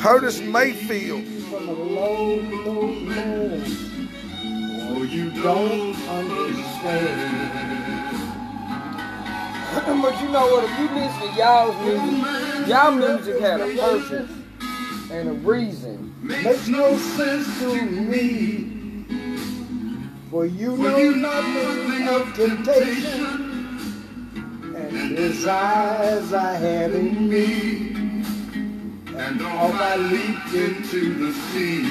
Curtis Mayfield. From a low, low, low. Oh, you don't understand. But you know what? If you listen to y'all music had a purpose and a reason. Makes no sense to me. For you know nothing of temptation and desires I have in me. And off I leaped into the sea.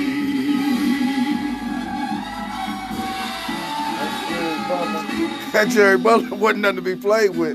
That Jerry Butler wasn't nothing to be played with.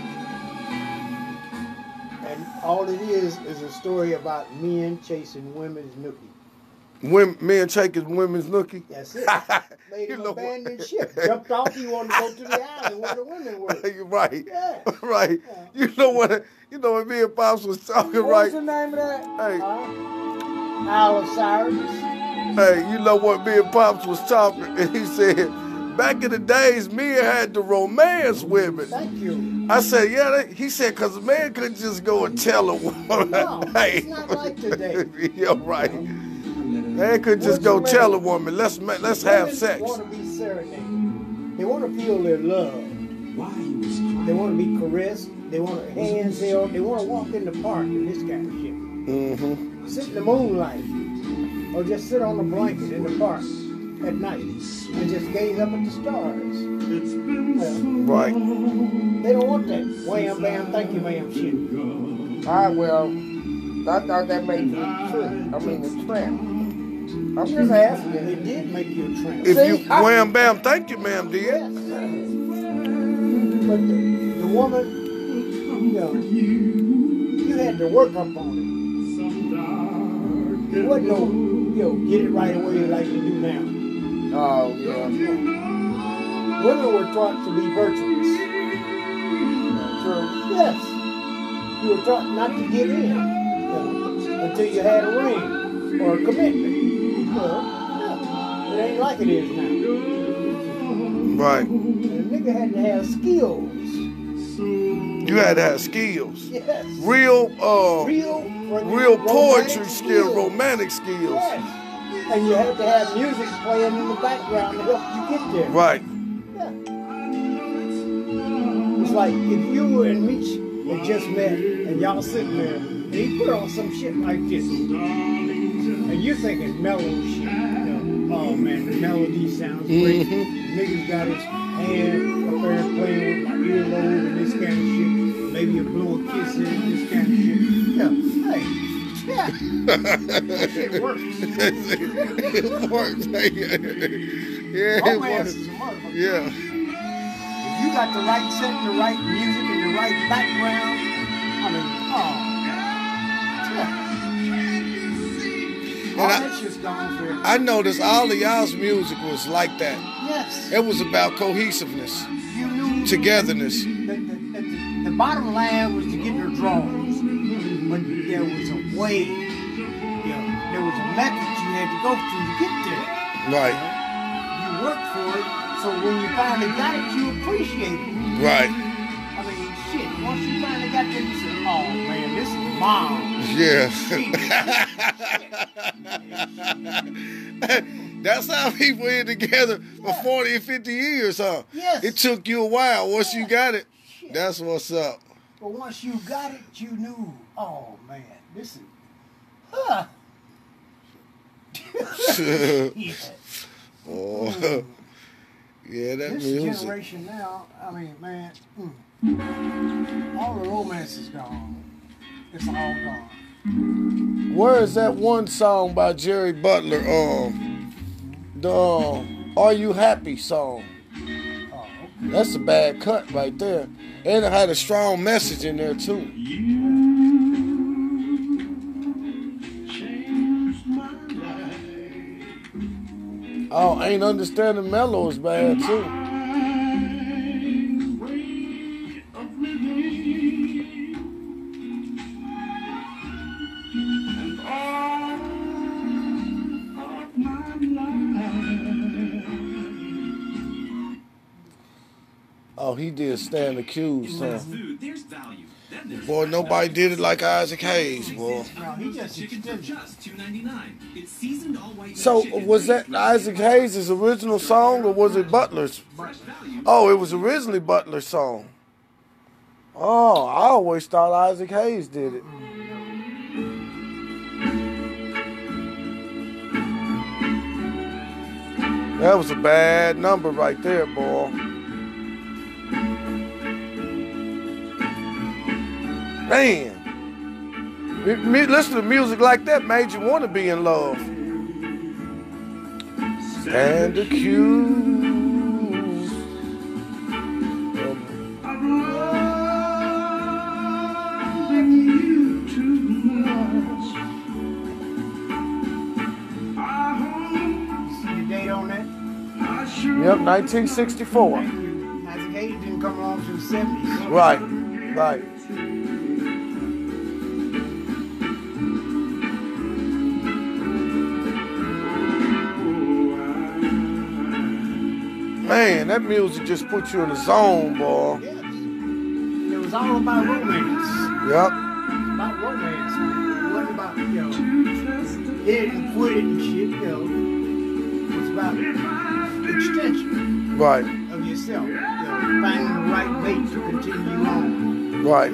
And all it is a story about men chasing women's nookie. Men chasing women's nookie? That's it. Made him abandon ship. Jumped off, he wanted to go to the island where the women were. You're right. Yeah. Right. Yeah. You know what me and Pops was talking, what right? What's the name of that? Hey. Isle of Cyrus. Hey, you know what me and Pops was talking, and he said, back in the days, men had to romance women. Thank you. I said, yeah. He said, because a man couldn't just go and tell a woman. No, hey. it's not like today. You're right. Man could just go tell a woman, let's have sex. They want to be serenaded. They want to feel their love. They want to be caressed. They want hands. They want to walk in the park and this kind of shit. Mm-hmm. Sit in the moonlight, or just sit on the blanket in the park at night and just gaze up at the stars. Right. They don't want that wham bam thank you ma'am shit. All right, well, I thought that made you a trick. I mean a tramp. I'm just asking. It did make you a tramp. If you wham bam thank you ma'am did. Yes. But the woman, you had to work up on it. It wasn't no, get it right away like you do now. Oh, yeah. Women were taught to be virtuous. True. Yes. You were taught not to give in until you had a ring or a commitment. It ain't like it is now. Right. And a nigga had to have skills. You had to have skills. Yes. Real poetry skills, romantic skills. Yes. And you have to have music playing in the background to help you get there. Right. Yeah. It's like if you and Meech had just met and y'all sitting there and he put on some shit like this. And you're thinking mellow shit. Oh man, the melody sounds great. Niggas got his hand up there playing with my earlobe and this kind of shit. Maybe you blow a kiss in this kind of shit. Yeah. Hey. Yeah. That shit works. It works. Yeah, it works. Is a motherfucker. Yeah. If you got the right set, the right music, and the right background, I mean, all that shit's gone forever. I noticed all of y'all's music was like that. Yes. It was about cohesiveness, You knew togetherness. The bottom line was to get your drawings, but there was a way, there was a method you had to go through to get there. Right. You worked for it, so when you finally got it, you appreciate it. Right. I mean, shit, once you finally got there, you said, oh man, this is mom. Yeah. That's how people in together for 40 and 50 years, huh? Yes. It took you a while. Once you got it, that's what's up. But once you got it, you knew, oh man, this is, huh. Yeah. Oh, yeah, that this music. generation now, I mean, man, all the romance is gone. It's all gone. Where is that one song by Jerry Butler? The Are You Happy song. Oh, okay. That's a bad cut right there. And it had a strong message in there too. Oh, Ain't Understanding Mellow is bad too. Oh, he did Stand Accused, huh? Boy, nobody did it like Isaac Hayes, boy. No, he just extended. So, was that Isaac Hayes' original song, or was it Butler's? Oh, it was originally Butler's song. Oh, I always thought Isaac Hayes did it. That was a bad number right there, boy. Man. Listen to music like that made you want to be in love. And accused. Yep, 1964. Isaac Hayes didn't come along till the 70s. Right, right. Man, that music just put you in the zone, boy. Yes. It was all about romance. Yep. About romance. It wasn't about, hit it and quit it and shit, It was about extension. Right. Of yourself. Finding the right bait to continue on. Right.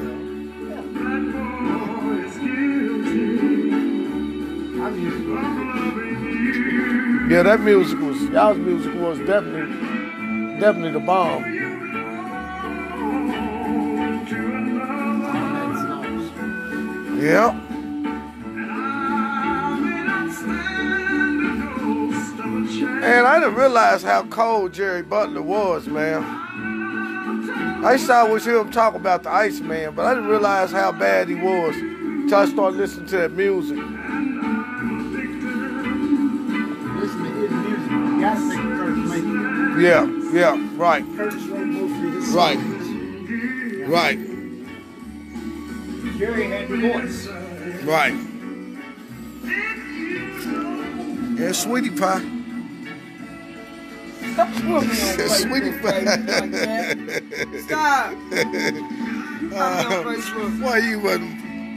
Yeah, that music was, y'all's music was definitely the bomb. Yeah. And I didn't realize how cold Jerry Butler was, man. I used to always hear him talk about the Iceman, but I didn't realize how bad he was until I started listening to that music. Listen to his music. You gotta think Kurt's making it. Yeah, right. Kurt's wrote most of his Right. songs. Right. Jerry had the voice. Right. Yeah, Sweetie Pie. Stop swimming on Sweetie Facebook, Pie. baby, like that. Stop. Why you wasn't?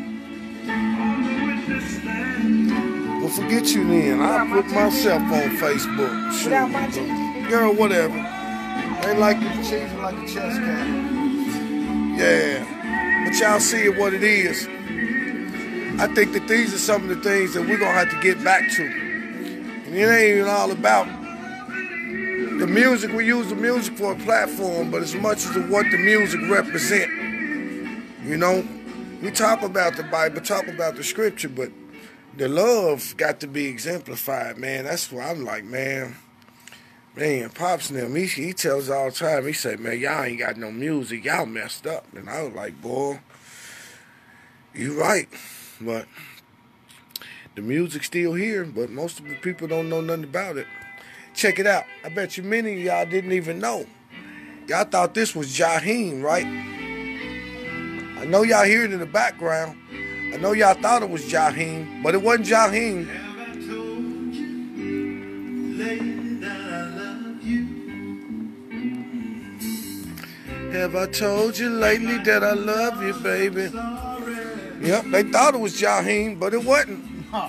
Well, forget you then. I'll put myself on Facebook. Without my teeth. Girl, whatever. Ain't like you cheesing like a chess cat. Yeah. But y'all see it what it is. I think that these are some of the things that we're going to have to get back to. And it ain't even all about the music. We use the music for a platform, but as much as what the music represent. We talk about the Bible, talk about the scripture, but the love got to be exemplified, man. That's why I'm like, man, Pops and them, he tells us all the time, he say, man, y'all ain't got no music, y'all messed up. And I was like, boy, you right, but the music's still here, but most of the people don't know nothing about it. Check it out. I bet you many of y'all didn't even know. Y'all thought this was Jaheim, right? I know y'all hear it in the background. I know y'all thought it was Jaheim, but it wasn't Jaheim. Have I told you lately that I love you, baby? Yep, they thought it was Jaheim, but it wasn't.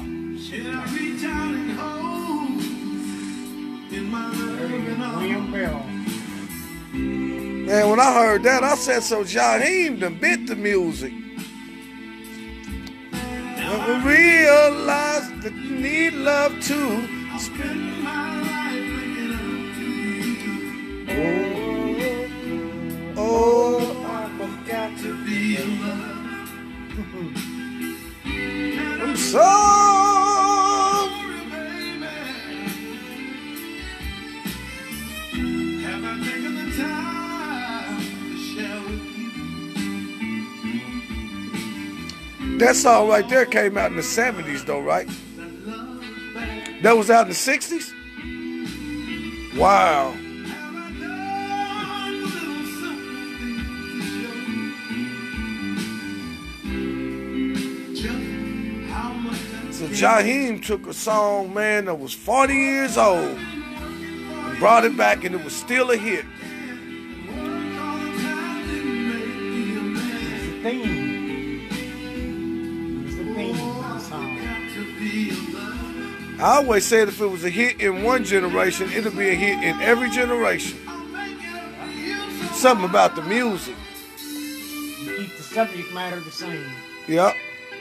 William Bell. Man, when I heard that, I said, so Jaheim done bit the music. Never realized that you need love too. Spend my life waking up to you. Oh, I forgot to be in love. I'm sorry, baby. Have I taken the time to share with you? That song right there came out in the 70s, though, right? That was out in the 60s? Wow. So Jaheim took a song, man, that was 40 years old and brought it back, and it was still a hit. Theme. I always said if it was a hit in one generation, it'll be a hit in every generation. Something about the music. You keep the subject matter the same. Yep.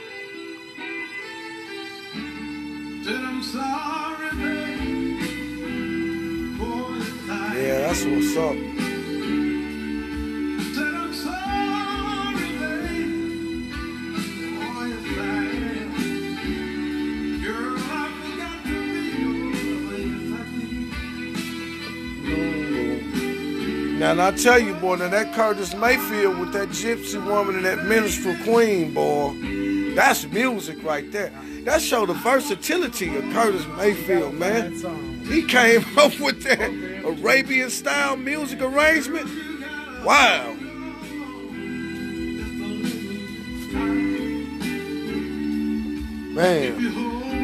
Yeah, that's what's up. Now, and I tell you, boy, now that Curtis Mayfield with that gypsy woman and that minstrel queen, boy, that's music right there. That showed the versatility of Curtis Mayfield, man. He came up with that Arabian-style music arrangement. Wow. Man.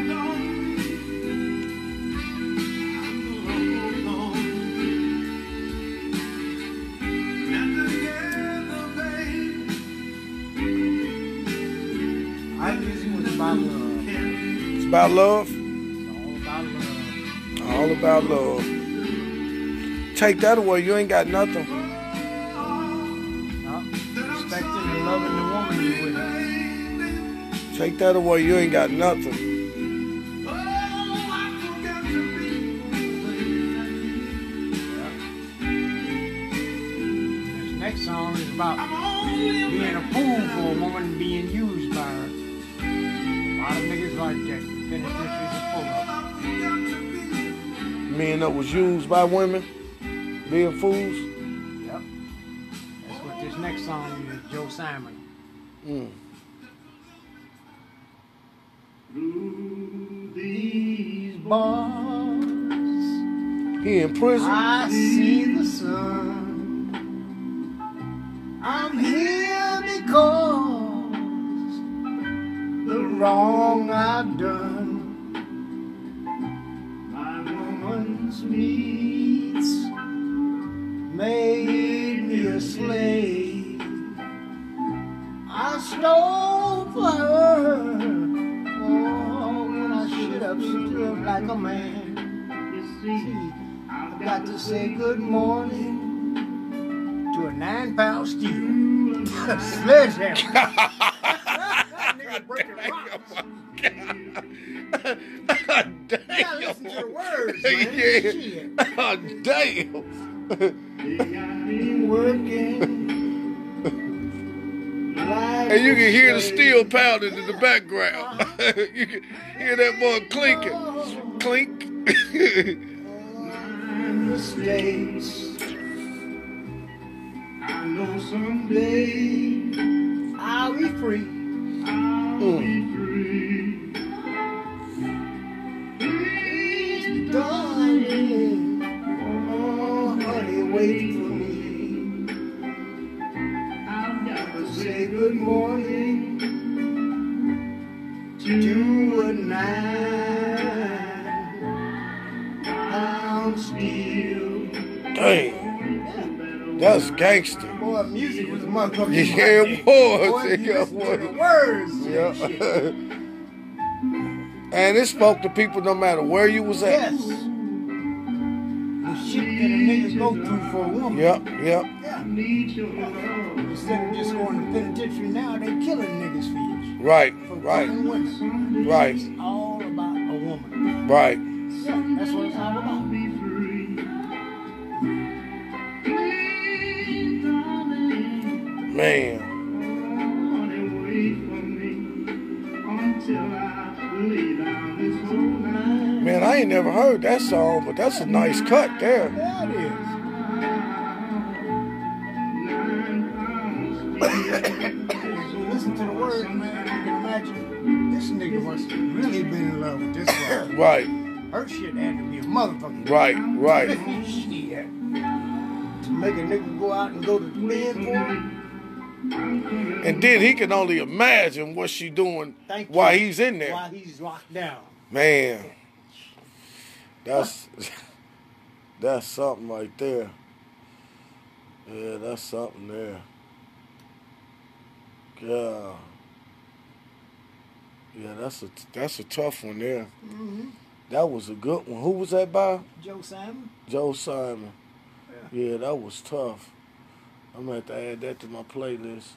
It's about love. All about love. Take that away, you ain't got nothing. Respecting and loving the woman you with. Take that away, you ain't got nothing. This next song is about being a fool for a woman being used by her. A lot of niggas like that. Penitentiaries are full of them. Men that was used by women, being fools. Yep. That's what this next song is, Joe Simon. Through these bars, He in prison. I see the sun. I'm here because the wrong I've done. My woman's needs made me a slave. I stole for her. Oh, when I should have stood up like a man. See, I've got to say good morning to a 9-pound steel sledgehammer. That nigga breaking rocks. You gotta listen to the words, man. Yeah. Shit. Oh, damn. Working. Like And you can hear the steel pounding in the background. You can hear that boy clinking. Clink. mistakes. I know someday I'll be free. I'll be free. Please, darling, oh, honey, wait for me. I've got to say good morning to a 9-pound steel. Dang. That's gangster. Boy, music was a motherfucker. Yeah, it was. Boy, you Yeah, listen to the boy. words. Yeah. Shit. And it spoke to people no matter where you was at. Yes. The shit that a nigga go through for a woman. Yep. Yeah. Instead of just going to penitentiary now, they killing niggas for you. Right. For Right. fucking women. Right. It's all about a woman. Right. Yeah, that's what it's all about. Man. Man, I ain't never heard that song, but that's a nice cut there. Yeah, it is. Listen to the words, man. You can imagine this nigga must have really been in love with this girl. Right. Her shit had to be a motherfucker. Right. Right. Shit. To make a nigga go out and go to the bed for him. And then he can only imagine what she doing Thank while you. he's in there. While he's locked down. Man. That's something right there. Yeah, that's something there. Yeah. Yeah, that's a tough one there. Mm-hmm. That was a good one. Who was that by? Joe Simon. Joe Simon. Yeah. Yeah, that was tough. I'm going to have to add that to my playlist.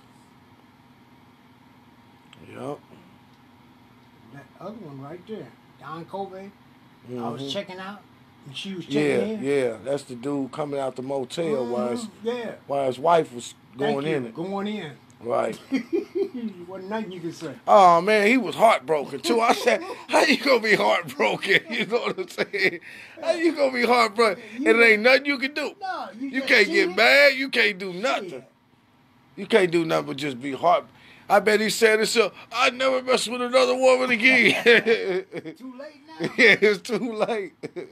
Yup. That other one right there, Don Covey. Mm-hmm. I was checking out, and she was checking in. Yeah. That's the dude coming out the motel Yeah. while his wife was going Thank in you. it. Going in. Right. Wasn't nothing you could say. Oh, man, he was heartbroken, too. I said, how you going to be heartbroken? You know what I'm saying? How you going to be heartbroken? And it ain't nothing you can do. No, You can't get mad. You can't do nothing. You can't do nothing but just be heartbroken. I bet he said himself, I'd never mess with another woman again. Too late now. Yeah, it's too late.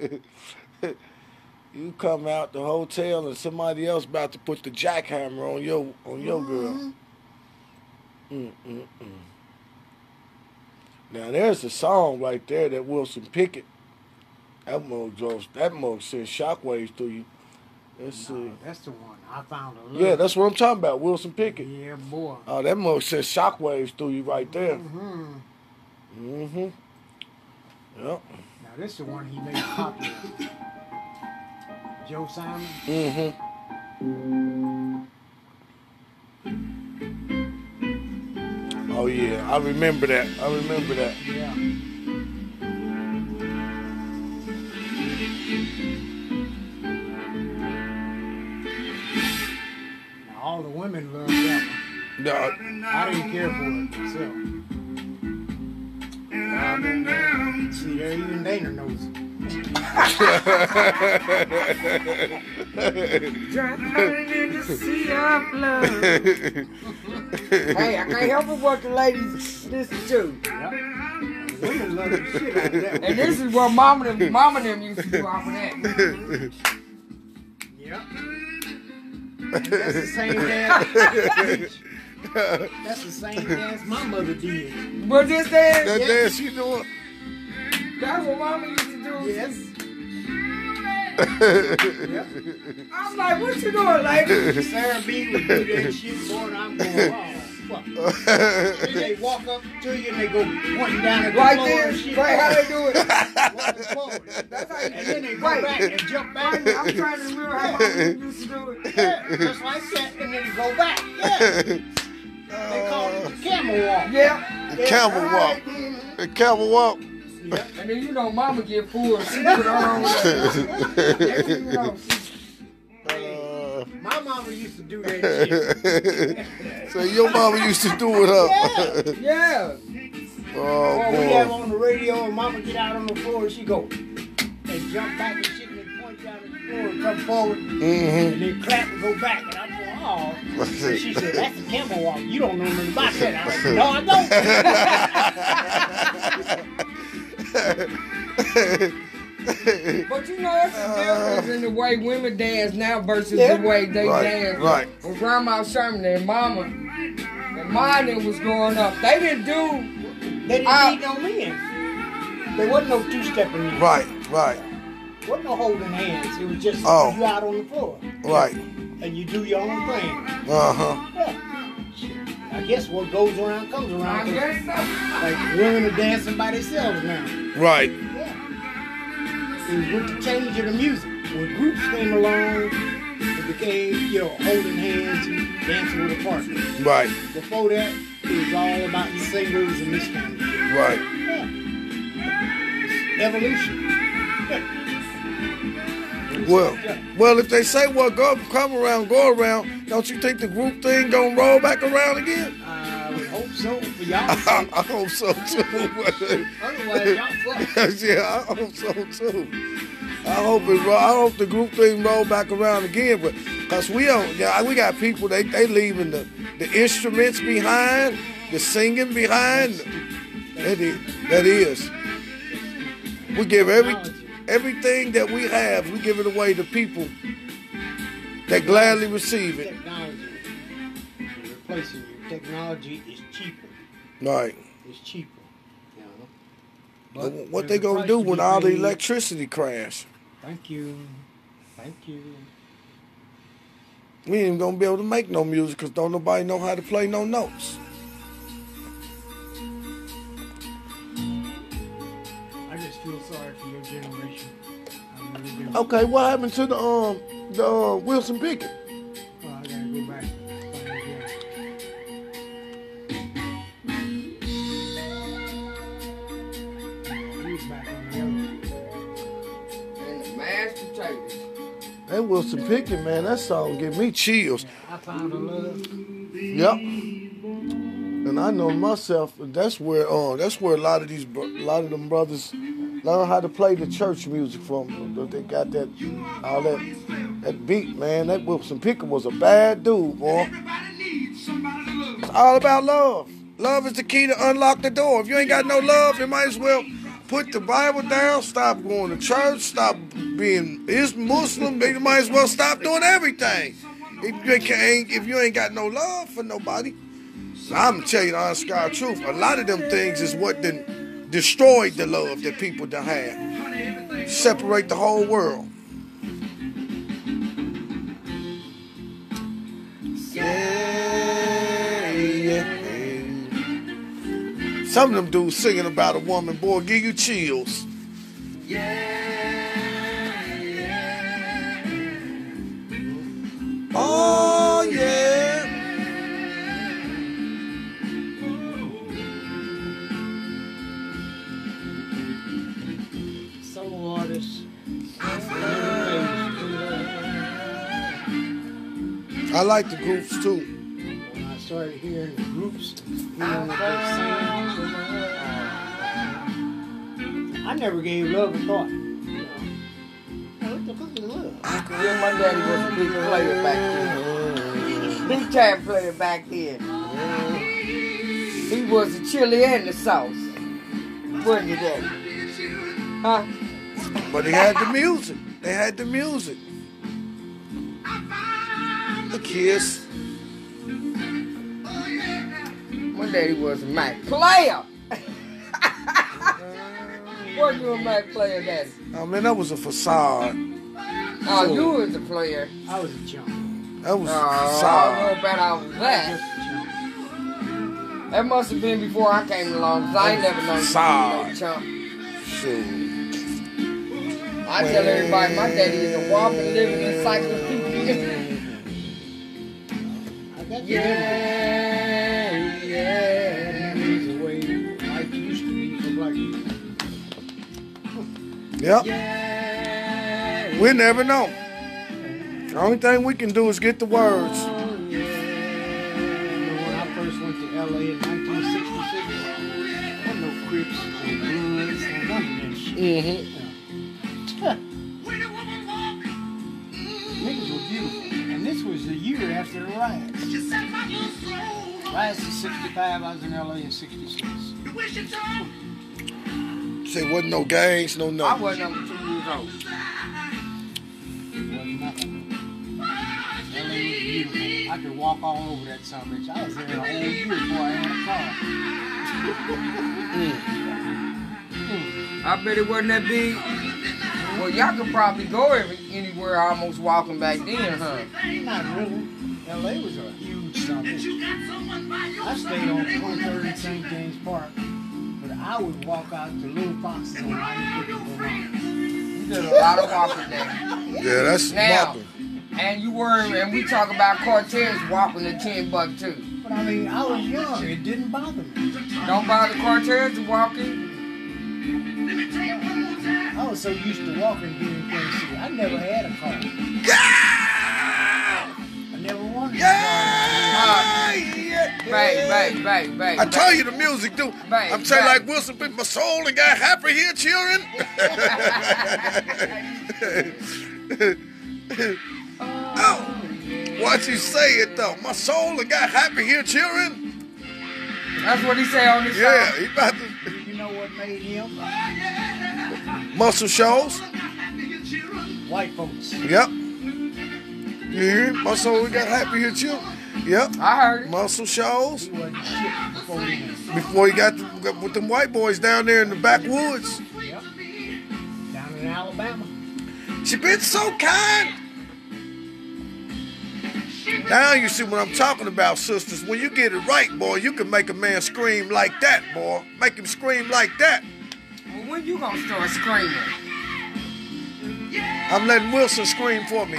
You come out the hotel and somebody else about to put the jackhammer on your girl. Now there's a song right there that Wilson Pickett. That mug sends shockwaves through you. Let's see. That's the one. I found a love. Yeah, that's what I'm talking about, Wilson Pickett. Yeah, boy. Oh, that mug sends shockwaves through you right there. Yep. Now this is the one he made popular. Joe Simon. Oh yeah, I remember that. Yeah. Now all the women loved that one. No, I didn't care for it myself. See, there even Dana knows it. Drowning in the sea of love. Hey, I can't help it what the ladies listen to. Yep. Women love the shit out of that one. And this is what mama them used to do off of that. Yep. And that's the same dance. That's the same dance my mother did. But this dance, that dance you doing? that's what mama used to do. Yes. Yep. I'm like, what you doing, lady? Sarah B would do that shit, boy, and I'm going, oh, fuck. Then they walk up to you and they go pointing down at the Right floor there, and shit. right how they do it. Walking forward. That's how you And then they go Right. back and jump back. I'm trying to remember how mama used to do it. Yeah, just like that, and then they go back. Yeah. They call it the camel walk. Yeah. The camel walk. Alright, then. The camel walk. Yep. And then you know mama get full. She put her on with that. You know, My mama used to do that shit. So your mama used to do it up. yeah. Oh Or we have boy. on the radio and mama get out on the floor and she go and jump back and shit and they point down at the floor and come forward and then clap and go back and I'm going, oh. And she said, that's the camel walk. You don't know nothing about that. I was like, no, I don't. But you know, it's a difference in the way women dance now versus Yeah. the way they Right, dance. right. When Grandma Sherman and Mama and mine was growing up, they didn't do. They didn't need no men. There wasn't no two-stepping in. Right. There wasn't no holding hands. It was just you out on the floor. Right. And you do your own thing. Uh-huh. Yeah. I guess what goes around comes I around. guess so. Like women are dancing by themselves now. Right. Yeah. It was with the change of the music. When groups came along, it became, holding hands and dancing with a partner. Right. Before that, it was all about the singles and this kind of shit. Right. Yeah. It's evolution. Well, if they say come around, go around, don't you think the group thing gonna roll back around again? I would hope so for y'all. I hope so too. Otherwise, y'all fucked. Yeah, I hope so too. I hope the group thing roll back around again, but cause we got people they leaving the instruments behind, the singing behind. That is. We give everything that we have, we give it away to people that gladly receive it. Technology. You're replacing your technology is cheaper. Right. It's cheaper. But what there's they a gonna price do to when be all the paid. electricity crash? Thank you. We ain't even gonna be able to make no music because don't nobody know how to play no notes. I just feel sorry for your generation. I really do. Okay, what happened to the Wilson Pickett? Well, I gotta go back. Find it. He's back on the other. And the mashed potatoes. That Wilson Pickett, man, that song give me chills. I found a love. Yep. And I know myself, that's where a lot of them brothers learn how to play the church music from. They got that beat, man. That Wilson Pickett was a bad dude, boy. It's all about love. Love is the key to unlock the door. If you ain't got no love, you might as well put the Bible down, stop going to church, stop being Muslim. You might as well stop doing everything. If you ain't got no love for nobody. I'm going to tell you the honest God truth. A lot of them things is what done destroyed the love that people done had. Separate the whole world. Some of them dudes singing about a woman, boy, give you chills. Oh, yeah. Solo artists. I like the groups too. When I started hearing the groups, hearing what they sang, I never gave love a thought. What the fuck is love? Yeah, my daddy was a big player back then. Big time player back then. He was the chili and the sauce. Wasn't he, Daddy? Huh? But they had the music. They had the music. The Kiss. My daddy was a Mac player. What you a Mac player, Daddy? I mean, that was a facade. Oh, you was a player. I was a chump. That was a I don't facade. know about all that. Just a chump. That must have been before I came along, because I ain't never known you to be no chump. Shoot. I tell everybody my daddy is a walking, living encyclopedia. I got the Yeah. memories the way life used to be for black people. Yep. We never know. The only thing we can do is get the words. You know, when I first went to LA in 1966, there were no Crips or Bloods or none of that shit. Mm-hmm. Niggas were beautiful. And this was the year after the riots. Riots in 65, I was in LA in 66. Say wasn't no gangs, no I nothing. wasn't number 2 years old. It wasn't nothing. LA was beautiful. I could walk all over that son of a bitch. I was there a whole year before I had a car. I bet it wasn't that big. Well, y'all could probably go anywhere almost walking back then, huh? Not really. LA was a huge son of a bitch. I stayed on 23rd and St. James Park, but I would walk out to Little Foxes on 95th and Vermont. You did a lot of walking there. Yeah, that's Now, walking. and we talk about Cortez walking the 10 buck too. But I mean, I was young. It didn't bother me. Don't bother Cortez walking. I was so used to walking being in Kansas City. I never had a car. Yeah! I never wanted a Babe. I tell you the music, dude. Babe, I'm saying babe. like Wilson picked my soul and got happy here, children. Oh, watch you say it though. My soul and got happy here, children. That's what he say on this Yeah, song. he about to You know what made him? muscle shows. White folks. Yep. Yeah, my soul got happy here, children. Yep. I heard it. Muscle shows. He wasn't shit before he went. Before he got with them white boys down there in the backwoods. Yep. Down in Alabama. She been so kind. Now you see what I'm talking about, sisters. When you get it right, boy, you can make a man scream like that, boy. Make him scream like that. Well, when you gonna start screaming? I'm letting Wilson scream for me. You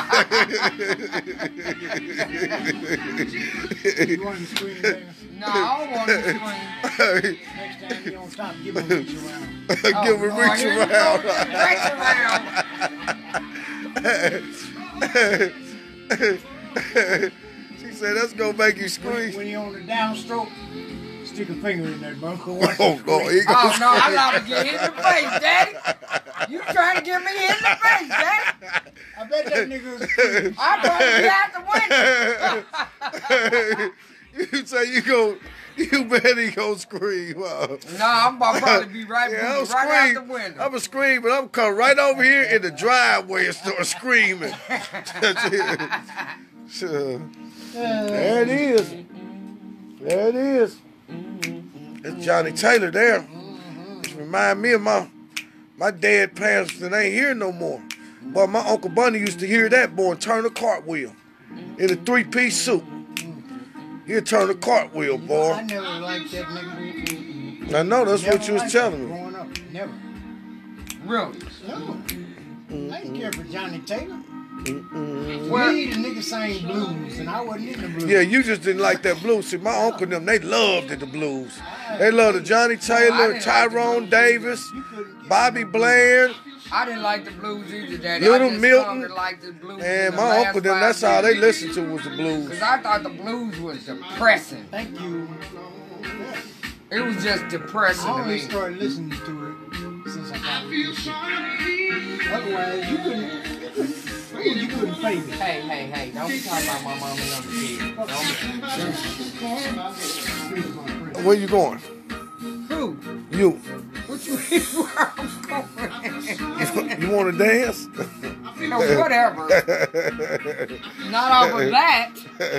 want him to scream dance? No, I don't want to scream. Next time you don't stop, give him a reach around. Give him a reach here you go, around. reach around. She said, that's going to make you scream. When you're on the downstroke, stick a finger in that bro. Oh, God. He Oh, no, I ought to get hit in the face, Daddy. You trying to get me hit in the face, Daddy? I bet that nigga was screaming. I'd probably be out the window. You say you bet he gonna scream. No, I'm about to probably be right out the window. I'm gonna scream, but I'm gonna come right over here in the driveway and start screaming. There it is. There it is. It's Johnny Taylor there. It remind me of my dead parents that ain't here no more. But my Uncle Bunny used to hear that boy and turn a cartwheel in a 3-piece suit. He'd turn a cartwheel, boy. I never liked that nigga. I know, that's Never what you was liked telling him me. growing up. Never. Really? No. I didn't care for Johnny Taylor. Well, Me, the nigga sang blues, and I wasn't in the blues. Yeah, you just didn't like that blues. See, my uncle and them, they loved the blues. They loved the Johnny Taylor, like Tyrone the Davis, You couldn't get Bobby Bland, I didn't like the blues either, Daddy. Little I just Milton, come to like the blues and in my the last uncle them, 5 that's all they years. listened to was the blues. Because I thought the blues was depressing. Thank you. It was just depressing I to only me. started listening to it since I got this shit. Otherwise, you couldn't fade it. Hey, don't be talking about my mama and other kids. Where you going? Who? You. What you mean where I'm going? You want to dance? No, whatever. Not off of that.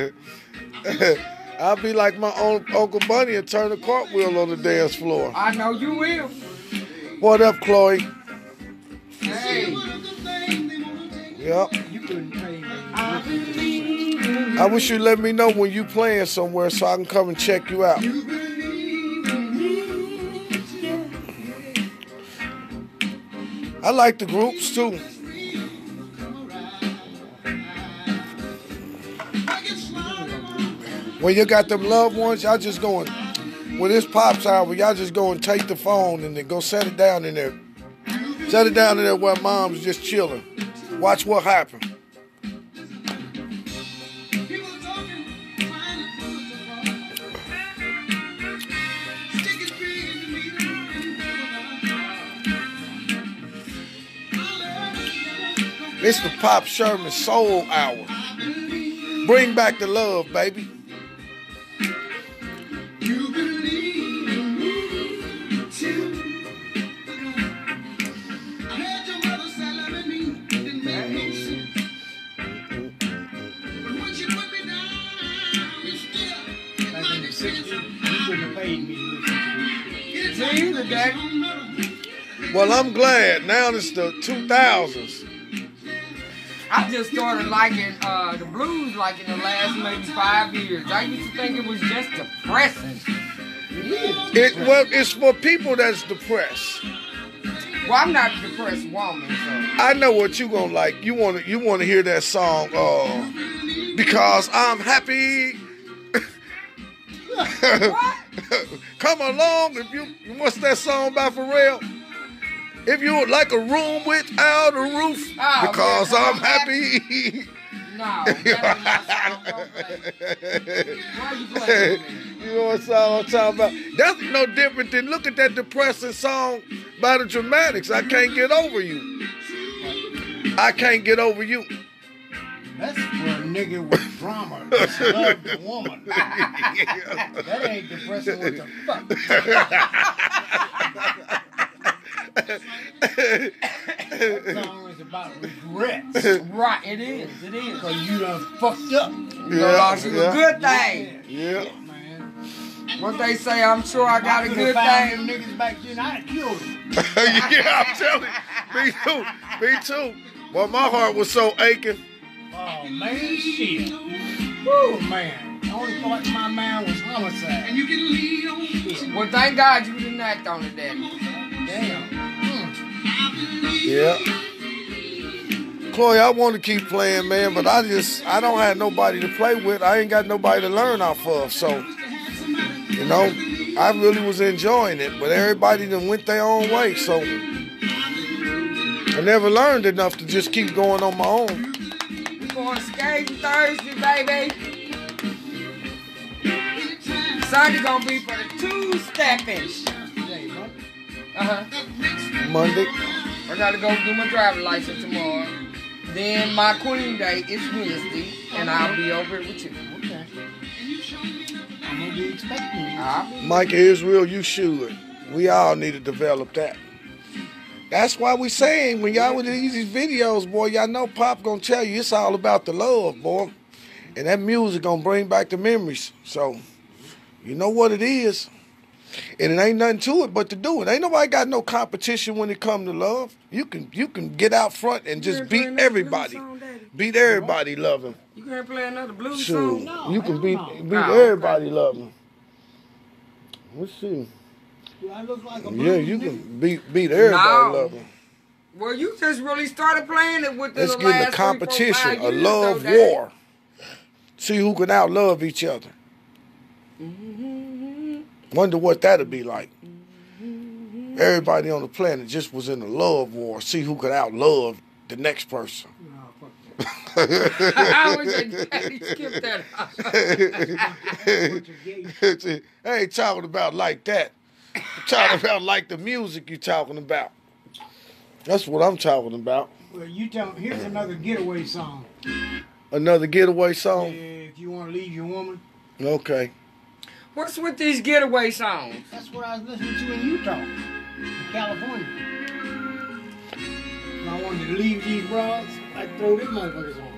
I'll be like my own Uncle Bunny and turn a cartwheel on the dance floor. I know you will. What up, Chloe? Hey. Yep. You couldn't fade it. I wish you'd let me know when you playing somewhere so I can come and check you out. I like the groups too. When you got them loved ones, y'all just going, when it's Pop's hour, y'all just go and take the phone and then go set it down in there. Set it down in there where mom's just chilling. Watch what happens. It's the Papa Sherman Soul Hour. Bring back the love, baby. Like in the 60s, you couldn't have paid me to listen to Me either, Daddy. Well, I'm glad. Now it's the 2000s. I just started liking the blues like in the last maybe 5 years. I used to think it was just depressing. It's for people that's depressed. Well, I'm not a depressed woman, so. I know what you gonna like. You wanna hear that song? Because I'm happy. What? Come along if you. What's that song by Pharrell? If you would like a room without a roof, Oh, because yeah, I'm happy. No, that ain't my song. Don't play. Why you playing with me? You know what song I'm talking about? That's no different than look at that depressing song by the Dramatics. I can't get over you. I can't get over you. That's for a nigga with drama that's loved a woman. That ain't depressing. What the fuck? That song is about regrets. Right, it is. Because you done fucked up. You lost you a good thing. Yeah. Man. What they say, I'm sure I got a could've good found thing. them niggas back then, I'd have killed them. Yeah, I'm telling you. Me too. Well, my heart was so aching. Oh, man, shit. Woo, man. The only thought in my mind was homicide. Well, thank God you didn't act on it, Daddy. Damn. Yeah. Chloe, I want to keep playing, man, but I don't have nobody to play with. I ain't got nobody to learn off of. So, you know, I really was enjoying it, but everybody done went their own way. So I never learned enough to just keep going on my own. We going skating Thursday, baby. Sunday gonna be for the two-stepping. Monday. I gotta go do my driver's license tomorrow. Then my Queen Day is Wednesday, and I'll be over it with you. Okay. I'm gonna be expecting you. Mike Israel, you should. We all need to develop that. That's why we saying when y'all with these videos, boy, y'all know Pop gonna tell you it's all about the love, boy. And that music gonna bring back the memories. So, you know what it is. And it ain't nothing to it but to do it. Ain't nobody got no competition when it come to love. You can get out front and just beat everybody. Beat everybody loving. You can't play another blues Sure. song? No, You can beat Oh, everybody okay. loving. Let's see. Do I look like a Yeah, blues you nigga? can beat everybody No. loving. Well, you just really started playing it within Let's the get in last a competition, 3, 4, 5 a years, love though, Daddy. war. See who can outlove each other. Wonder what that'd be like. Everybody on the planet just was in a love war. See who could outlove the next person. No, fuck I wish Daddy skipped that. I ain't talking about like that. I'm talking about like the music you talking about. That's what I'm talking about. Well, you tell me, here's another getaway song. Another getaway song? If you want to leave your woman. Okay. What's with these getaway songs? That's what I was listening to in Utah, in California. When I wanted to leave these rods, I throw them motherfuckers on.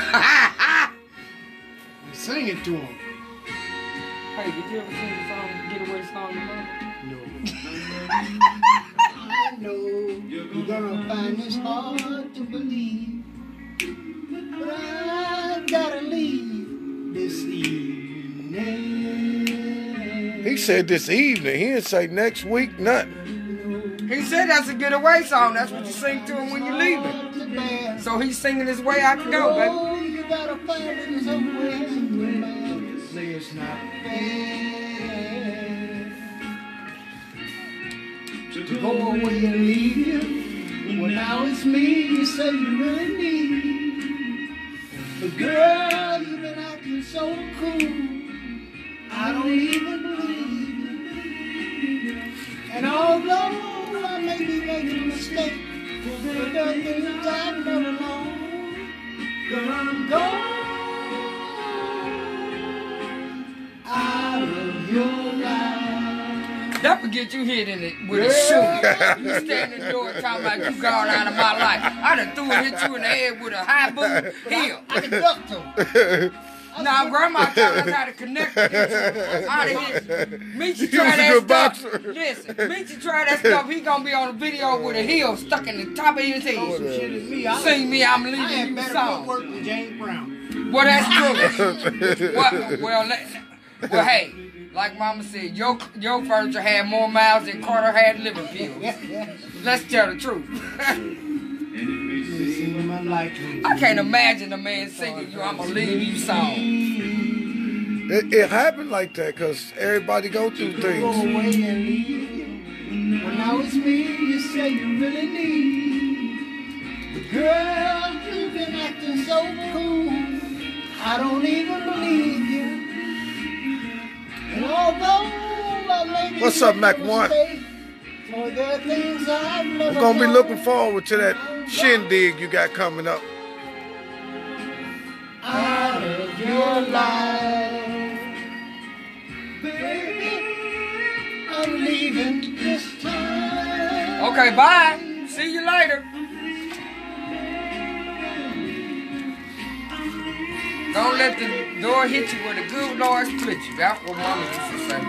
And sing it to them. Hey, did you ever sing the song, getaway song to Mama? No. I know you're gonna find this hard to believe, but I gotta leave this evening. He said this evening. He didn't say next week, nothing. He said that's a getaway song. That's what you sing to him when you're leaving. So he's singing his way I can go, baby. Oh, you gotta find it somewhere. Say it's not fair to go away and leave you. Well, now it's me you say you really need. But girl, you've been acting so cool, I don't even believe you. And although I may be making a mistake, but the things I've done alone, gonna go out of your life. That would get you hit in it with a shoe. You stand in the door talking about you gone out of my life. I done threw and hit you in the head with a high boot heel. I can duck to him. Now, Grandma taught us how to connect with each other. How to hit. Meet you try was a that good stuff. boxer. Listen, Meet you try that stuff. He gonna be on the video with a heel stuck in the top of his Some head. shit is me. Sing me, I'm I leaving had you better song. footwork than James Brown. Well, that's true. Well, hey, like Mama said, your furniture had more miles than Carter had liver pills. Let's tell the truth. I can't imagine a man singing you, I'm gonna leave you song. It happened like that because everybody go through Go things. away and leave you. Well, now it's me you say you really need. But girl, you've been acting so cool, I don't even believe you. And although I may be What's up, Mac making a One? mistake, for there are things I've never We're gonna be known. looking forward to that shindig you got coming up. Out of your life, baby, I'm leaving this time. Okay, bye. See you later. Don't let the door hit you where the good Lord split you. That's what Mama used to say.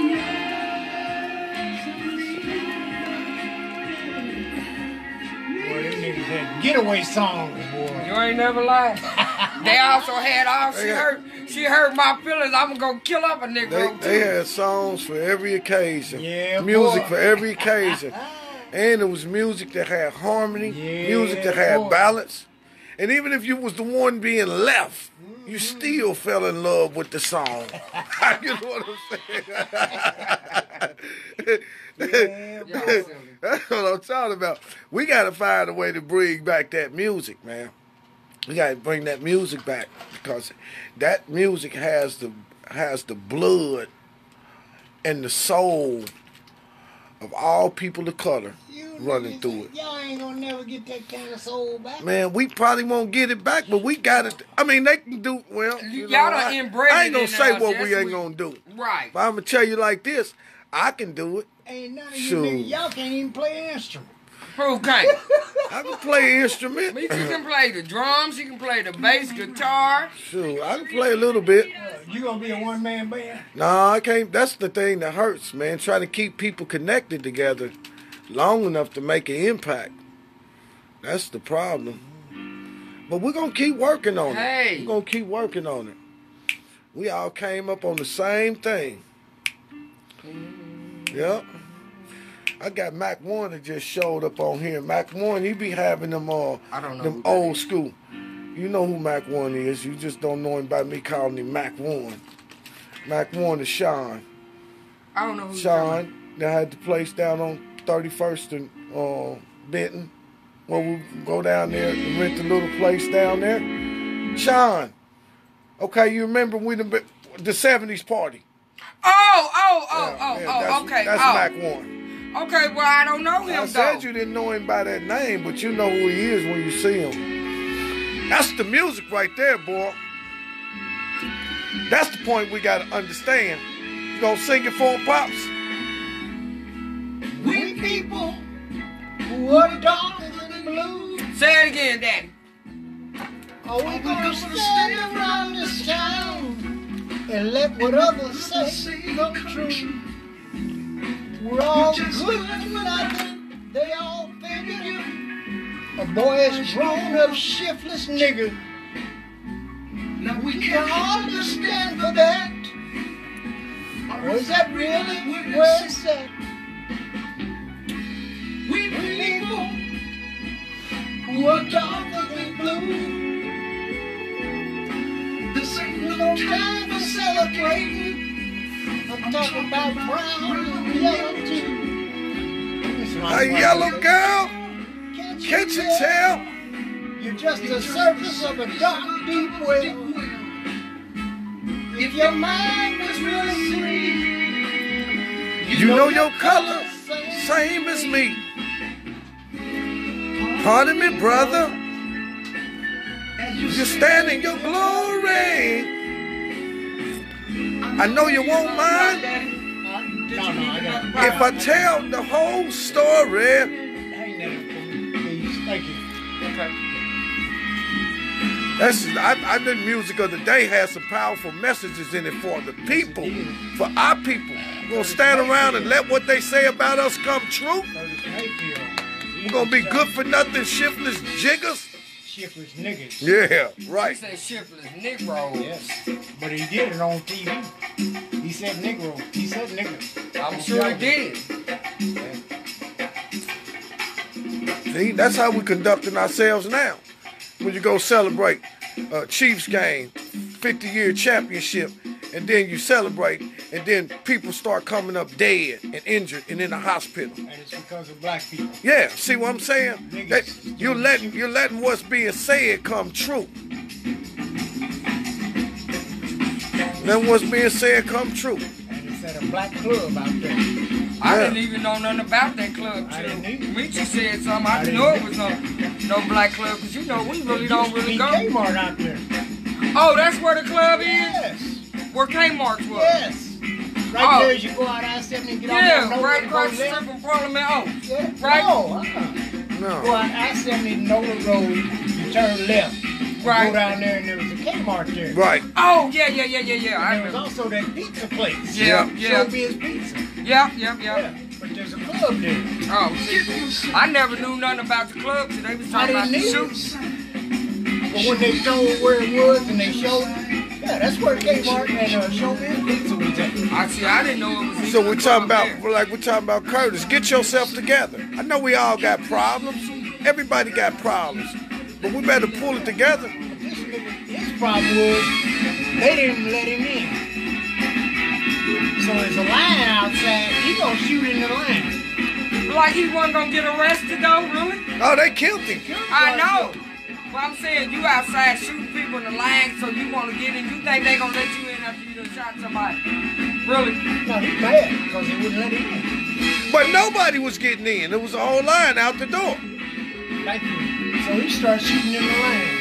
Boy, them niggas had getaway songs, boy. You ain't never lied. They also had all she hurt my feelings. I'm gonna go kill up a nigga. They had songs for every occasion. Yeah, Music boy. for every occasion. And it was music that had harmony, Yeah, music that had boy. balance. And even if you was the one being left, you still fell in love with the song. You know what I'm saying? Yeah, That's what I'm talking about. We got to find a way to bring back that music, man. We got to bring that music back because that music has the blood and the soul of all people of color running through it. Y'all ain't gonna never get that kind of soul back. Man, we probably won't get it back, but we got it. I mean, they can do, well, you know, Y'all done inbred I ain't going it to in say us. what That's we ain't we- going to do. Right. But I'm going to tell you like this. I can do it. Ain't none of you Shoot. niggas, y'all can't even play an instrument. Who can't? I can play an instrument. Me, she can play the drums, she can play the bass guitar. Shoot, I can play a little bit. You gonna be a one-man band? Nah, I can't. That's the thing that hurts, man. Trying to keep people connected together long enough to make an impact. That's the problem. But we're going to keep working on it. Hey. We're going to keep working on it. We all came up on the same thing. Yep. I got Mac One that just showed up on here. Mac One, he be having them I don't know them who that old is. school. You know who Mac One is. You just don't know him by me calling him Mac One. Mac One is Sean. I don't know who you're talking Sean, that had the place down on 31st and Benton. Where we go down there and rent the little place down there. Sean, okay, you remember the 70s party? Okay. That's Mac One. Okay, well, I don't know him, I said you didn't know him by that name, but you know who he is when you see him. That's the music right there, boy. That's the point we got to understand. You gonna sing it for him, Pops? We people who are darker than blue. Say it again, Daddy. Are we gonna stand around this town and let what others say come true? We're all good for nothing, they all figure. A boy is grown up, shiftless nigga. Now we can understand for that. Or is that really where it's at? We people who are darker than blue. This ain't no time for celebrating. I'm talking about brown and yellow too. Hey, yellow girl, can't you tell? You're just the surface of a dark, deep well. If your mind is really free, You know your color, same as me. Pardon me, brother. You stand in your glory. I know you won't mind if I tell the whole story. Thank you. Okay. I think music of the day has some powerful messages in it for the people, for our people. We're gonna stand around and let what they say about us come true. We're gonna be good for nothing, shiftless jiggers. Shiftless niggas. Yeah, He right. said shiftless Negro. Yes, but he did it on TV. He said Negro. He said nigga. I'm sure he did. See, that's how we conducting ourselves now. When you go celebrate Chiefs game, 50-year championship, and then you celebrate, and then people start coming up dead and injured and in the hospital. And it's because of black people. Yeah, see what I'm saying? That you're letting what's being said come true. Letting what's being said come true. And it's at a black club out there. I Yeah. didn't even know nothing about that club, I didn't too. either. Michi said something. I didn't know it was no black club, because you know we really don't really go. Kmart out there. Oh, that's where the club is? Yes. Where Kmart's was? Yes. Right Oh. there as you go out I-70 and get Yeah, on right across the strip from Parliament. Oh, Yeah. right? No, Go No. out I-70 Nola Road, you turn left. Right. Go down there and there was a Kmart there. Right. Oh, yeah. I And there was remember. also that pizza place. Yeah. Showbiz Pizza. Yeah. Yeah. But there's a club there. Oh, see, I never knew nothing about the club till they was I talking about didn't the either. shoots. But when they told where it was and they showed it, Yeah, that's where the Kmart and Showbiz Pizza was at. I didn't know it was. So we're talking about Curtis. Get yourself together. I know we all got problems. Everybody got problems, but we better pull it together. His problem was they didn't let him in. So there's a line outside. He gonna shoot in the line. Like he wasn't gonna get arrested though, really? Oh, they killed him. I know. But I'm saying you outside shooting people in the line, so you want to get in. You think they gonna let you in after you done shot somebody? Really? No, he's mad because they wouldn't let him in. But nobody was getting in. There was a whole line out the door. Thank you. So he started shooting in the line.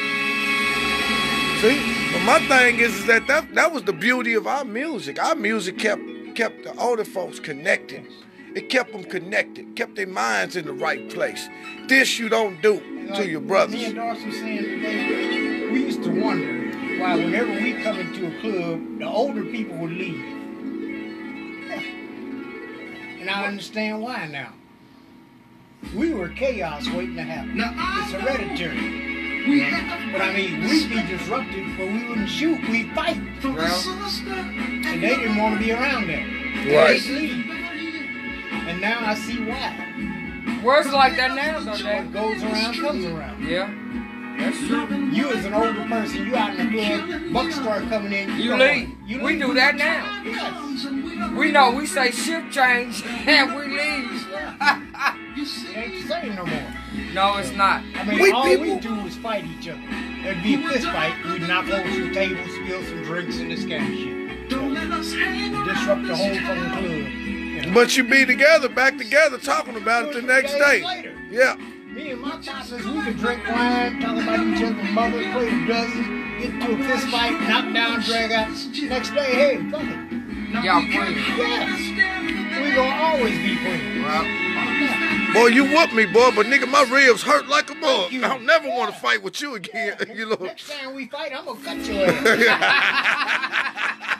See? But my thing is that was the beauty of our music. Our music kept the older folks connected. It kept them connected, kept their minds in the right place. This you don't do to your brothers. Me and Darcy was saying today, we used to wonder why whenever we come into a club, the older people would leave. Yeah. And I understand why now. We were chaos waiting to happen. It's hereditary. But I mean, we'd be disrupted, but we wouldn't shoot, we'd fight. And they didn't want to be around that. Right. They'd leave. And now I see why. Words like that now, though, What Dad. goes around comes around. Yeah, that's true. You as an older person, you out in the club, bucks start coming in. You come leave. on. You We leave. do that now. Yes. We know. We say shift change and we leave. It ain't the same no more. No, it's not. I mean, all we do is fight each other. There'd be a fist fight. We'd knock over some tables, spill some drinks, and this kind of shit. Disrupt the whole fucking club. You know? But you be together, back together, talking about it the next day. Later. Yeah. Me and my partners, we could drink wine, talk about each other's mother, play the dozens, get into a fist fight, knock down, drag out. Next day, hey, fuck it. Y'all free. Yes. We gonna always be friends. Well, Boy, you whooped me, boy, but nigga, my ribs hurt like a mug. Thank you. I don't never want to fight with you again. You know. Next time we fight, I'm gonna cut your ass.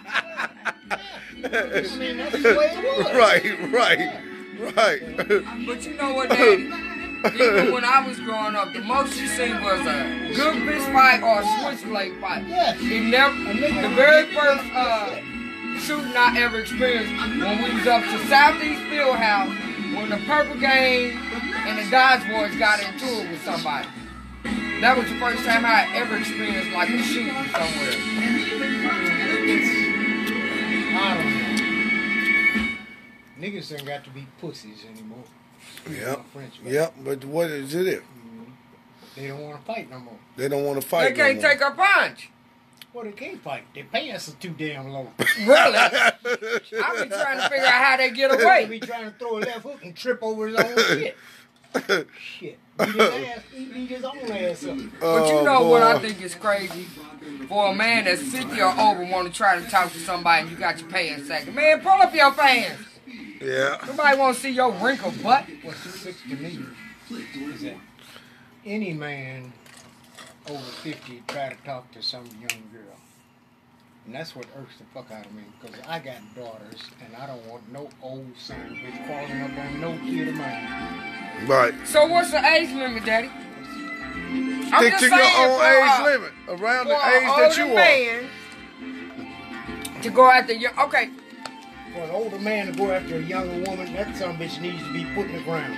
I mean, that's the way it was. Right. but you know what, Daddy? Even when I was growing up, the most you seen was a good fist fight or a switchblade fight. Yes. It never. The very first shooting I ever experienced when we was up to Southeast Fieldhouse when the Purple Gang and the Dodge Boys got into it with somebody. That was the first time I ever experienced like a shooting somewhere. I don't know. Niggas ain't got to be pussies anymore. Yep, but what is it? They don't want to fight no more. They don't want to fight. They can't take a punch. Well, they can't fight. Their pants are too damn low. Really? I be trying to figure out how they get They away. be trying to throw a left hook and trip over his own shit. Shit. He beat his own ass up. But you know what I think is crazy? For a man that's 50 or over want to try to talk to somebody and you got your pants sagging. Man, pull up your pants. Yeah. Nobody want to see your wrinkled butt. What's sick to me is that any man over 50 try to talk to some young girl. And that's what irks the fuck out of me, because I got daughters, and I don't want no old son bitch crawling up on no kid of mine. Right. So what's the age limit, Daddy? Stick to your own age limit, around the age that you man to go after your, okay. For an older man to go after a younger woman, that son of a bitch needs to be put in the ground.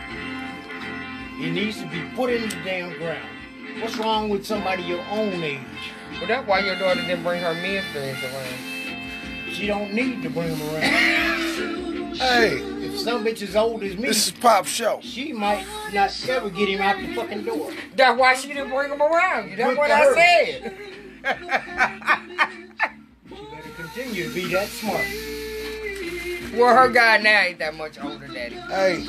He needs to be put in the damn ground. What's wrong with somebody your own age? Well, that's why your daughter didn't bring her men friends around. She don't need to bring them around. Hey, If some bitch as old as me, this is Pop Show. she might not ever get him out the fucking door. That's why she didn't bring them around you. That's Good what for I her. said. She better continue to be that smart. Well, her guy now ain't that much older, Daddy. Hey,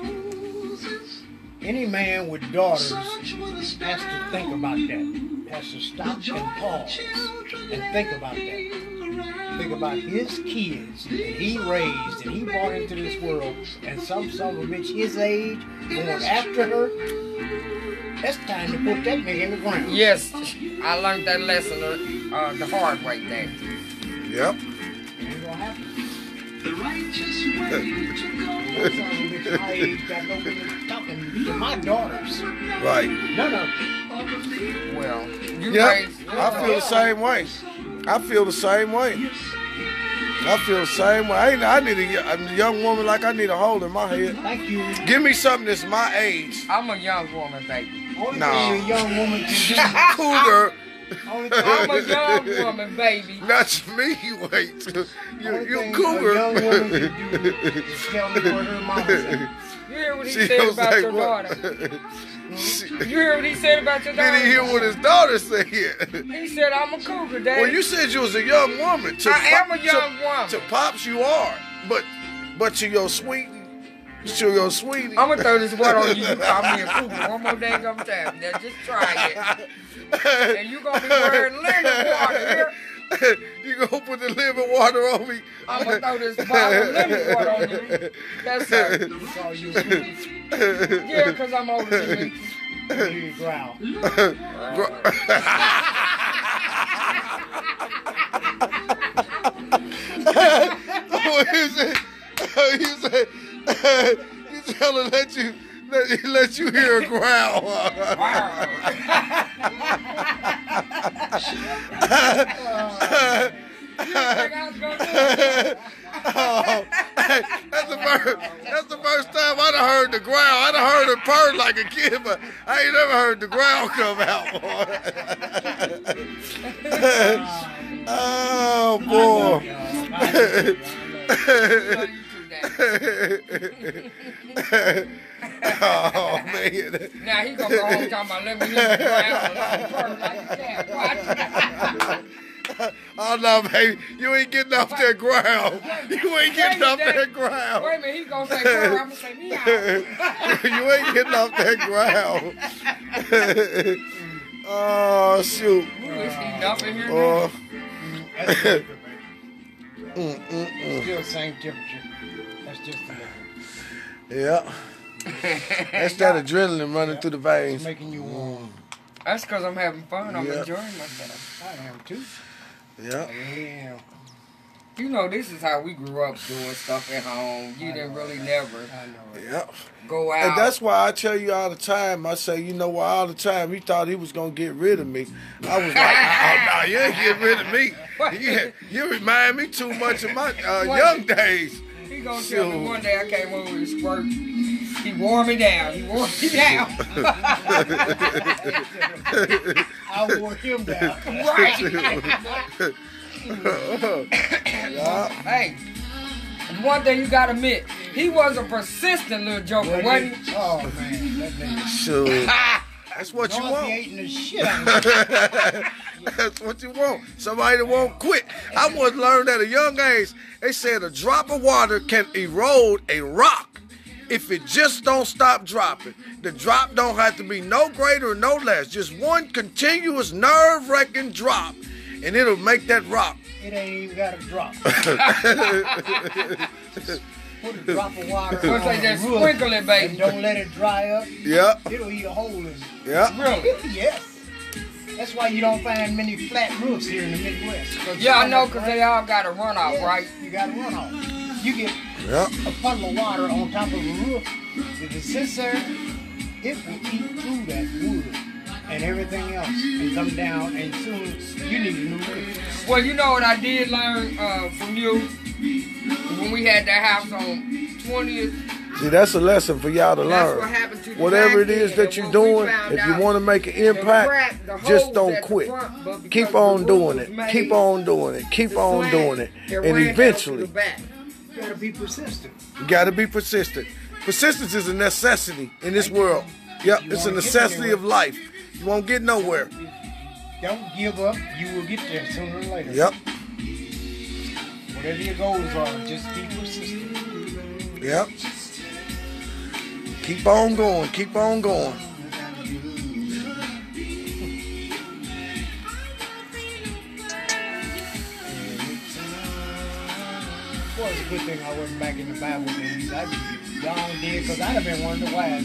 Any man with daughters has to think about that. Has to stop and pause and think about that. Think about his kids that he raised and he brought into this world, and some son of a bitch his age going after her. That's time to put that nigga in the ground. Yes, I learned that lesson the hard way, Daddy. yep. Ain't gonna happen. That son of a bitch my age got no business talking to my daughters. Right. No. Well, you Yep. raised. I feel the same way. I feel the same way. I feel the same way. I need a young woman like I need a hole in my head. Thank you. Give me something that's my age. I'm a young woman, baby. Only No. thing a young woman can Cougar. do. Only thing, I'm a young woman, baby. Not me, wait. only You thing cougar. a young woman can do is tell me what her mama said. You hear what he She said don't about say your what. daughter? You hear what he said about your daughter? Did he hear what his daughter said? He said, I'm a cougar, Daddy. Well, you said you was a young woman. I am a young woman. To pops, you are. But to your sweetie, I'm gonna throw this water on you. You call me a cougar one more dang time. Now just try it. And you gonna be wearing lemon water here. You gonna put the lemon water on me? I'm gonna throw this bottle of lemon water on you. That's right. That's all you do. Yeah, because I'm older than you. You growl. You tell her let you hear a growl. Oh, hey, that's the first time I done heard the growl. I done heard it purr like a kid, but I ain't never heard the growl come out. Oh boy. Oh man. Now he gonna go home talking about let me hear the growl like a cat. Watch. Oh no, baby, you ain't getting off that ground. You ain't getting off that ground. Wait a minute, he gonna say purr, I'm gonna say meow. You ain't getting off that ground. Oh shoot. Is he dumping here now? That's perfect, baby. Still the same temperature. That's just the liquor. Yeah. That's that adrenaline running through the veins. It's making you warm. That's because I'm having fun. I'm Yeah. enjoying myself. I am too. Yeah. Yeah. You know, this is how we grew up doing stuff at home. You didn't really never I know it. Yeah. go out. And that's why I tell you all the time, I say, you know what, all the time, he thought he was going to get rid of me. I was like, oh, no, you ain't get rid of me. You remind me too much of my young days. He gonna tell me one day I came over with a squirt. He wore me down. I wore him down. Right. Yeah. Hey, one thing you gotta admit, he was a persistent little joker, wasn't he? Oh man, that nigga. Sure. That's what you want. Nauseating the shit out of me. That's what you want. Somebody that won't quit. I was learned at a young age. They said a drop of water can erode a rock if it just don't stop dropping. The drop don't have to be no greater or no less. Just one continuous nerve-wracking drop, and it'll make that rock. It ain't even got a drop. Put a drop of water Once on they just the roof sprinkle it, and baby. don't let it dry up. Yeah. It'll eat a hole in it. Yeah. Really? Yes. That's why you don't find many flat roofs here in the Midwest. Yeah, I know, because they all got a runoff, Yeah, right? You got a runoff. You get Yeah. a puddle of water on top of a roof. If it sits there, it will eat through that wood and everything else and come down, and soon you need a new roof. Well, you know what I did learn from you when we had that house on 20th. See, that's a lesson for y'all to That's learn. what happened to the Whatever it back is end, that and you're when we doing, found if you out want to make an the impact, the just holes don't at the quit. front, but because Keep the on roof doing was it. made, Keep on doing it. Keep the on slant, doing it. it And ran down to eventually, the back. You gotta be persistent. you got to be persistent. Persistence is a necessity in this world. Yep, it's a necessity of life. You won't get nowhere. Don't give up. You will get there sooner or later. Yep, Whatever your goals are, just be persistent. yep. Keep on going. Keep on going. Well, it's a good thing I wasn't back in the Bible days. I'd be gone dead because I'd have been one of the wise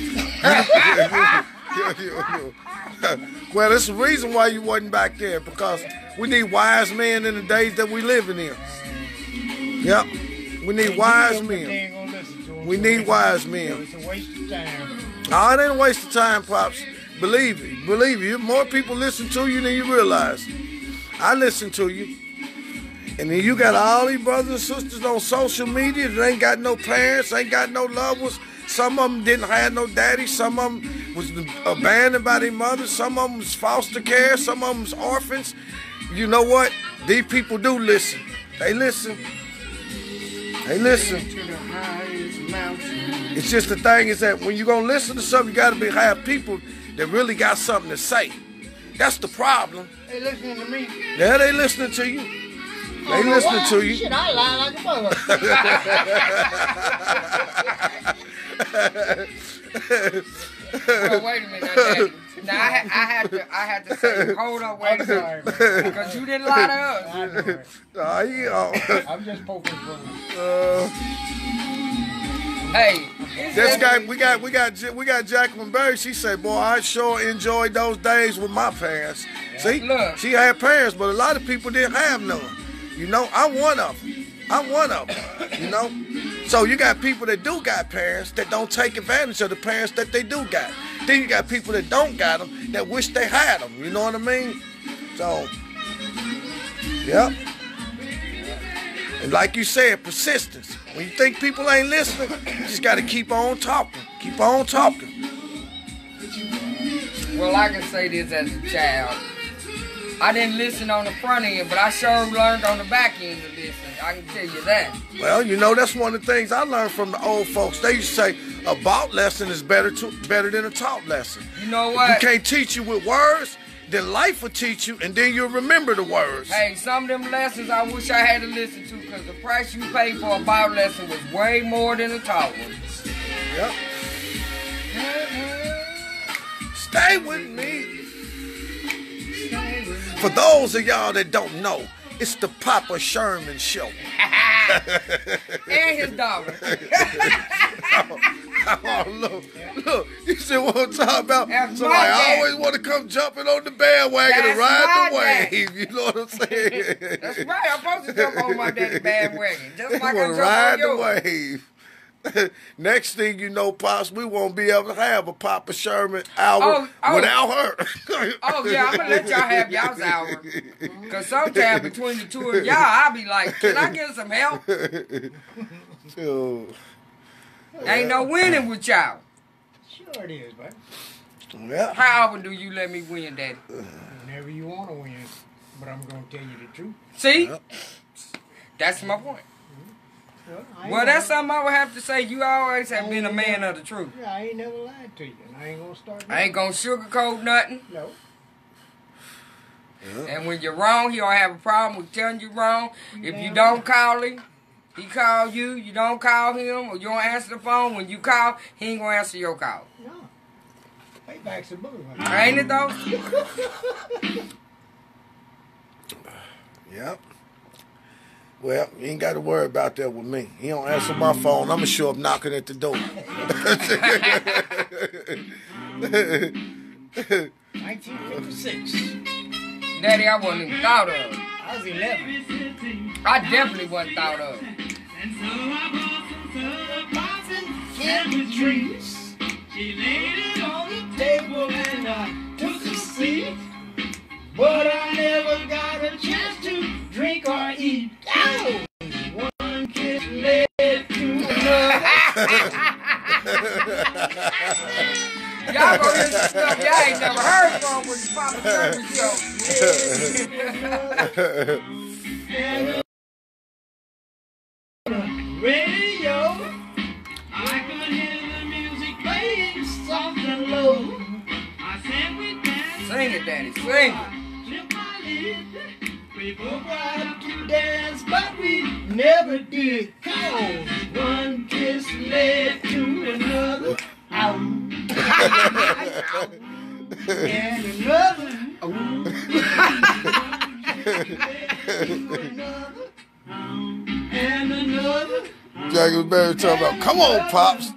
men. Well, it's the reason why you wasn't back there, because we need wise men in the days that we living in. Yep, we need wise men. We need wise men. It's a waste of time. Oh, it ain't a waste of time, Pops. Believe it. Believe it. More people listen to you than you realize. I listen to you. And then you got all these brothers and sisters on social media that ain't got no parents, ain't got no loved ones. Some of them didn't have no daddy. Some of them was abandoned by their mothers. Some of them was foster care. Some of them was orphans. You know what? These people do listen. They listen. They listen. It's just the thing is that when you're going to listen to something, you got to have people that really got something to say. That's the problem. They listening to me. Yeah, they listening to you. They listening to you. Shit, I lie like a mother. Well, wait a minute, Daddy. Now I had to say, hold on, wait a minute, because you didn't lie to us. I know it. Yeah. I'm just poking fun. Hey, This guy, we got Jacqueline Berry. She said, "Boy, I sure enjoyed those days with my parents." See, Look. she had parents, but a lot of people didn't have none. You know, I'm one of them. You know, so you got people that do got parents that don't take advantage of the parents that they do got. Then you got people that don't got them that wish they had them. You know what I mean? So, yep. And like you said, persistence. When you think people ain't listening, you just got to keep on talking. Keep on talking. well, I can say this as a child. I didn't listen on the front end, but I sure learned on the back end to listen. I can tell you that. Well, you know, that's one of the things I learned from the old folks. They used to say a bought lesson is better than a taught lesson. You know If what? you can't teach you with words, then life will teach you, and then you'll remember the words. Hey, some of them lessons I wish I had to listen to, because the price you pay for a Bible lesson was way more than a taught one. Yep. Stay with me. For those of y'all that don't know, it's the Papa Sherman Show. And his daughter. Oh, look, you see what I'm talking about? That's So my I dad. always want to come jumping on the bandwagon and That's ride my the wave. You know what I'm saying? That's right. I'm supposed to jump on my daddy bandwagon. Just like I want to jump ride on the yours. wave. Next thing you know, Pops, we won't be able to have a Papa Sherman hour without her. Oh, yeah, I'm going to let y'all have y'all's hour. Because sometimes between the two of y'all, I'll be like, can I get some help? Oh, Ain't no winning with y'all. Sure it is, buddy. yeah. How often do you let me win, Daddy? Whenever you want to win. But I'm going to tell you the truth. See? Yep. That's my point. Well, That's something I would have to say. You always have been a man of the truth. Yeah, I ain't never lied to you, and I ain't going to start. I ain't going to sugarcoat nothing. No. And when you're wrong, he don't have a problem with telling you wrong. If you don't call him, he call you. You don't call him, or you don't answer the phone. When you call, he ain't going to answer your call. No. Payback's a booger. Ain't it, though? Yep. Well, you ain't got to worry about that with me. He don't answer my phone. I'm going to show up knocking at the door. 1956. Daddy, I wasn't even thought of. I was 11. I definitely wasn't thought of. Candy trees. She laid it on the table and I took a seat. But I never got a chance to drink or eat. Oh, one kiss led to another. Y'all gonna hear some stuff y'all ain't never heard from with the Papa Sherman show. Radio, I could hear the music playing soft and low. I said we danced. Sing it, Daddy, sing it. We both tried to dance, but we never did. Cause one kiss led to another. Ow. And another. And another. Jacqueline Berry talking about, come on, Pops.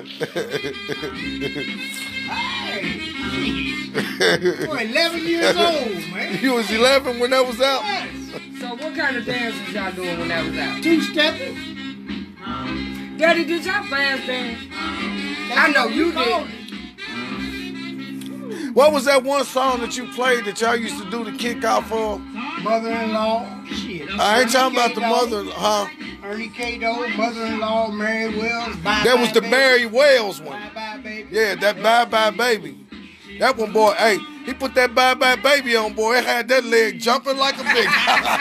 Boy, 11 years old, man. You was 11 when that was out? So what kind of dances y'all doing when that was out? Two-stepping. Daddy, did y'all fast dance? I know you did. What was that one song that you played that y'all used to do the kickoff for? Mother-in-law, shit. I ain't talking about the mother, huh? Ernie Cato, mother-in-law, Mary Wells, Bye That Bye was the Baby. Mary Wells one. Bye Bye Baby. Yeah, that Bye Bye Baby. That one, boy, hey, he put that Bye Bye Baby on, boy. It had that leg jumping like a big.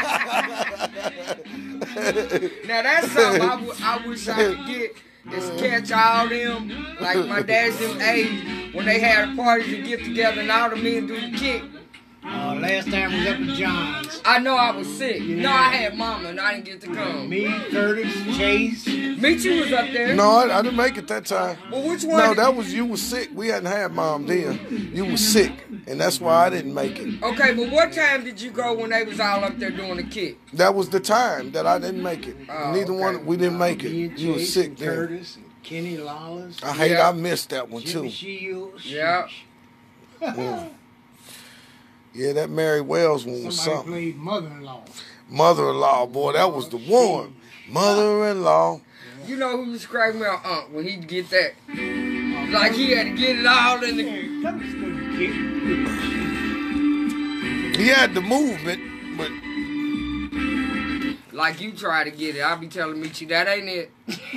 Now that's something I wish I could get is catch all them, like my dad's them age, when they had parties and get together and all the men do the kick. Last time was up at John's. I know I was sick. No, I had mama and I didn't get to come. Me, Curtis, Chase. Michi was up there. No, I didn't make it that time. Well, which one? No, that was you was sick. We hadn't had mom then. You was sick, and that's why I didn't make it. Okay, but what time did you go when they was all up there doing the kick? That was the time that I didn't make it. Oh, Neither okay. one, we didn't make it. Me and You was Chase sick and then. Curtis and Kenny Lawless. I missed that one Jimmy too. Shields. Yeah. Yeah, that Mary Wells one was Somebody something. played mother-in-law. Mother-in-law, boy, that was the one. Mother-in-law. You know who was cracking me out, when he'd get that. Like he had to get it all in the... Curtis couldn't kick. He had the movement, but Like you try to get it. I'll be telling Michi, that ain't it.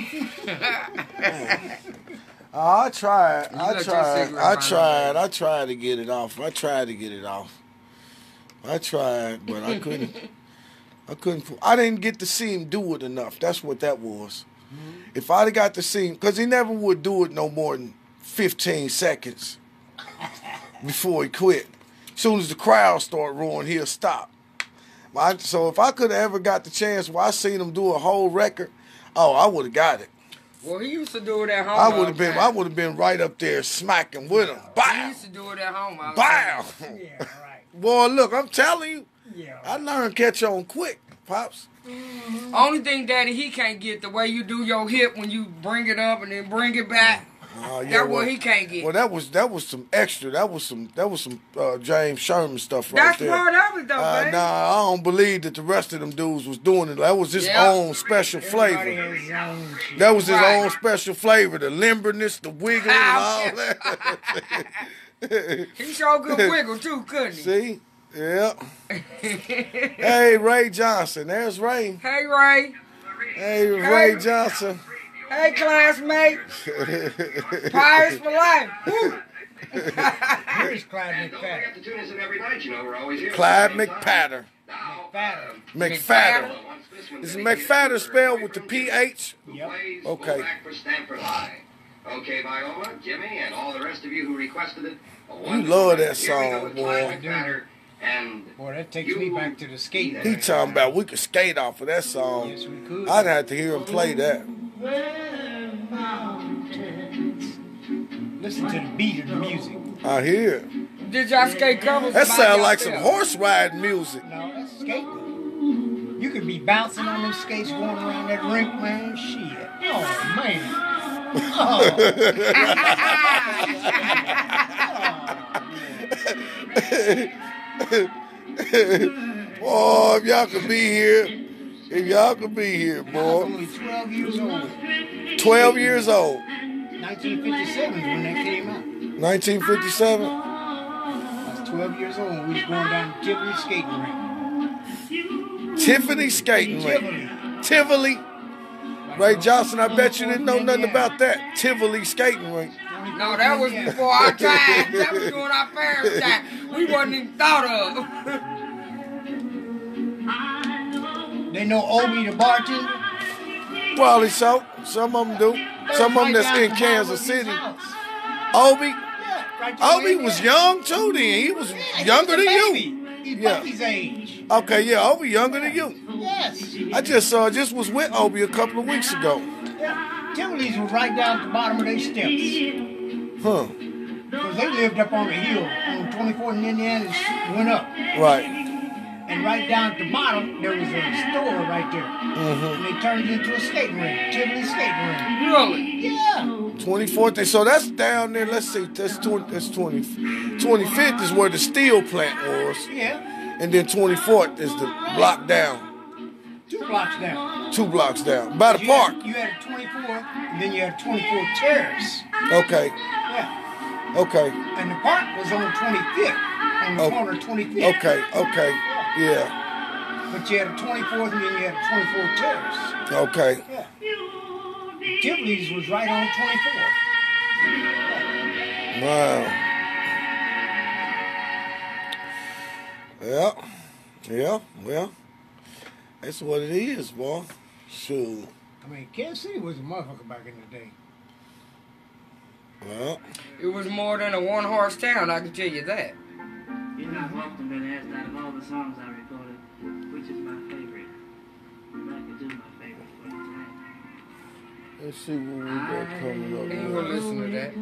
I tried. You I got your tried. cigarette I burner. tried. I tried to get it off. I tried to get it off. I tried, but I couldn't. I couldn't. I didn't get to see him do it enough. That's what that was. If I'd have got to see him, because he never would do it no more than 15 seconds before he quit. As soon as the crowd start roaring, he'll stop. So if I could have ever got the chance where I seen him do a whole record, I would have got it. Well, he used to do it at home. I all would have the been. time. I would have been right up there smacking with him. He Bow, used to do it at home. all the bow. time. Yeah, right. Boy, look, I'm telling you, Yeah, I right. learned catch on quick, pops. Only thing, Daddy, he can't get the way you do your hip when you bring it up and then bring it back. That's what he can't get. Well, that was some extra. That was some James Sherman stuff right That's there. part of it, though, baby. Nah, I don't believe that the rest of them dudes was doing it. That was his own special Everybody flavor. has his own shit. That was his Right. own special flavor. The limberness, the wiggling, and all that. He sure could wiggle, too, couldn't he? See? Yeah. Hey, Ray Johnson. There's Ray. Hey, Ray. Hey, Ray Johnson. Hey, classmate. Pirates for life. Woo. Here's Clyde Don't forget McFadden. to tune us in every night. You know, we're always here. Clyde McPatter. McFadden. McFadder. Is Is McFadder spelled with the PH? Yep. Okay. Back for Stanford High. Okay, Viola, Jimmy, and all the rest of you who requested it. You love that Here we go song, with boy. Clyde McFadder and Boy, that takes me back to the skating. He talking about we could skate off of that song. Yes, we could. I'd have to hear him play that. Listen to the beat of the music. I hear. Did y'all skate covers? That by sound like some yourself? horse riding music. No, that's skating. You could be bouncing on them skates going around that rink, man. Shit. Oh, man. Boy, if y'all could be here. If y'all could be here, I was boy. only 12 years old. 12 years old. 1957 is when that came out. 1957. I was 12 years old when we was going down to Tivoli skating rink. Tiffany skating rink. Tivoli. Ray Johnson, I bet you didn't know nothing about that. Tivoli skating rink. No, that was before our time. That was during our parents' time. We wasn't even thought of. They know Obi the bartender. Probably so. Some of them do. Some of them that's in Kansas City. Obi. Yeah, right down Obi there. was young too then. He was Yeah, younger than he's a you. baby. He's Yeah. Bucky's age. Okay, yeah, Obi younger than you. Yes. I just was with Obi a couple of weeks ago. Yeah. Tivoli's was right down at the bottom of their steps. Huh. Because they lived up on the hill on 24th and Indiana and went up. Right. And right down at the bottom, there was a store right there. And they turned it into a skating rink, Tivoli skating rink. Really? Yeah. 24th. So that's down there. Let's see. That's 20. 25th is where the steel plant was. Yeah. And then 24th is the block down. 2 blocks down. 2 blocks down. By the You park. Had, you had a 24, and then you had 24 Terrace. Okay. Yeah. Okay. And the park was on 25th, on the corner of 25th. Okay. Yeah. But you had a 24th and then you had a 24th Terrace. Okay. Yeah. Tivoli's was right on 24th. Wow. Yeah. Well, that's what it is, boy. Shoot. I mean, Kansas City was a motherfucker back in the day. Well. It was more than a one-horse town, I can tell you that. You know, I've often been asked out of all the songs I recorded, which is my favorite. And I could do my favorite for you tonight. Let's see what we got coming up. You ain't gonna listen to that.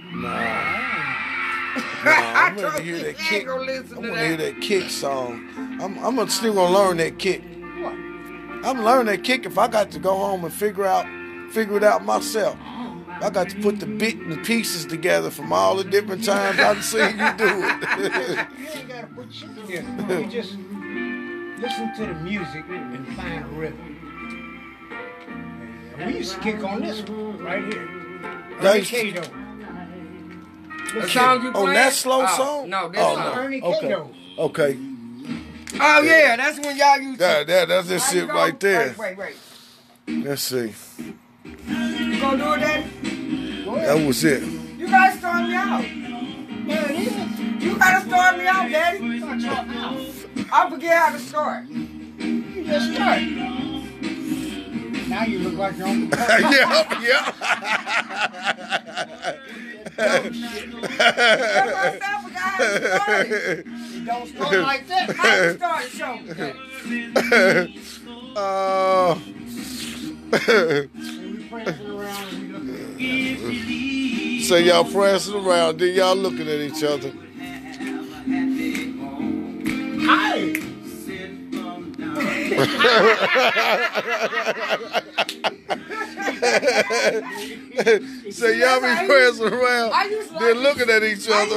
Nah, I'm gonna hear that kick. I'm gonna hear that kick song. I'm still gonna learn that kick. What? I'm learning that kick if I got to go home and figure it out myself. I got to put the bit and the pieces together from all the different times I've seen you do it. You ain't gotta put shit together. You just listen to the music and find a rhythm. And we used to kick on this one right here. Ernie Cato. The song you playing? On that slow song? No, this song. Ernie Cato. Okay. Oh yeah, that's when y'all used to. That's that shit right there. Wait. Let's see. You gonna do it, Daddy? That was it. You gotta start me out. There it is. You gotta start me out, Daddy. Start your out. I forget how to start. You just start. Now you look like your own. Yeah. That's why I forgot how to start it. You don't start like that. How you start the show, Daddy? We prancing around and we looking. So y'all prancing around, then y'all looking at each other. Hi. So y'all be prancing around, then looking at each other.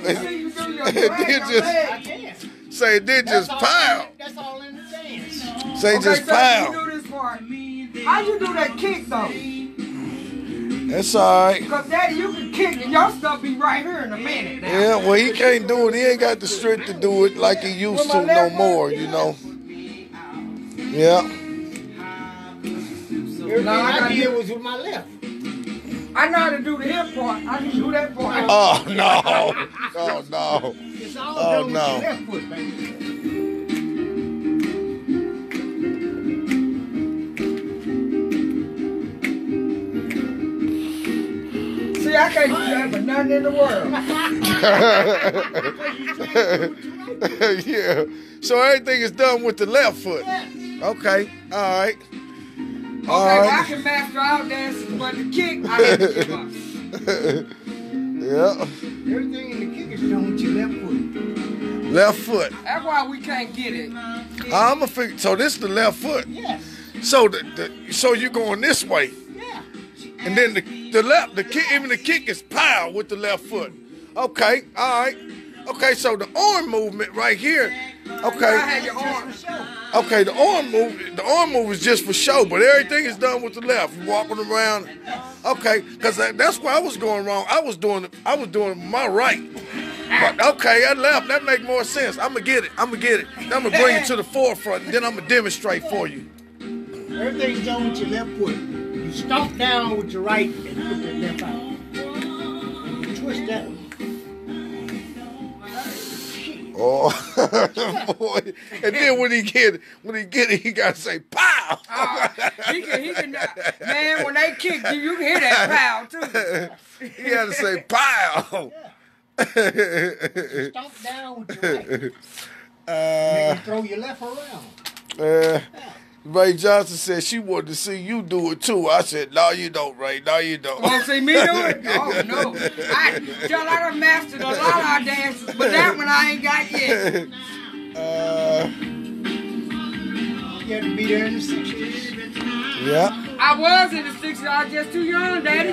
Then just pow. That's all in the dance. Say just pow. You do this part. How you do that kick though? That's all right. Because Daddy, you can kick and your stuff be right here in a minute now. Yeah, well, he can't do it. He ain't got the strength to do it like he used to no more, you know. Yeah. Everything I did was with my left. I know how to do the hip part. I can do that part. Oh, no. Oh, no. It's all Oh, done no. with your left foot, baby. See, I can't do that for nothing in the world. Yeah. So everything is done with the left foot. Okay. All right. Okay, well, I can master all dances, but the kick, I have to give up. Yeah. Everything in the kick is done with your left foot. Left foot. That's why we can't get it. I'm a figure. So this is the left foot. Yes. So so you're going this way, Yeah. and then the kick, even the kick is pow with the left foot. Okay. All right. Okay. So the arm movement right here. I Okay. had your arm. Okay. The arm move is just for show, but everything is done with the left. You walking around. Okay. Because that's where I was going wrong. I was doing my right. But okay, that left. That make more sense. I'm gonna get it. I'm gonna bring it to the forefront, and then I'm gonna demonstrate for you. Everything's done with your left foot. You stomp down with your right and put that left out. And you twist that one. Oh, boy. And then when he get it, he gotta say pow. He can, man, when they kick you, you can hear that pow too. He had to say pow. Stomp down with your right. And you throw your left around. Ray Johnson said she wanted to see you do it too. I said, no, you don't, Ray. No, you don't. Want to see me do it? Oh, no. I done mastered a lot of our dances, but that one I ain't got yet. You had to be there in the 60s. Yeah. I was in the 60s. I was just too young, Daddy.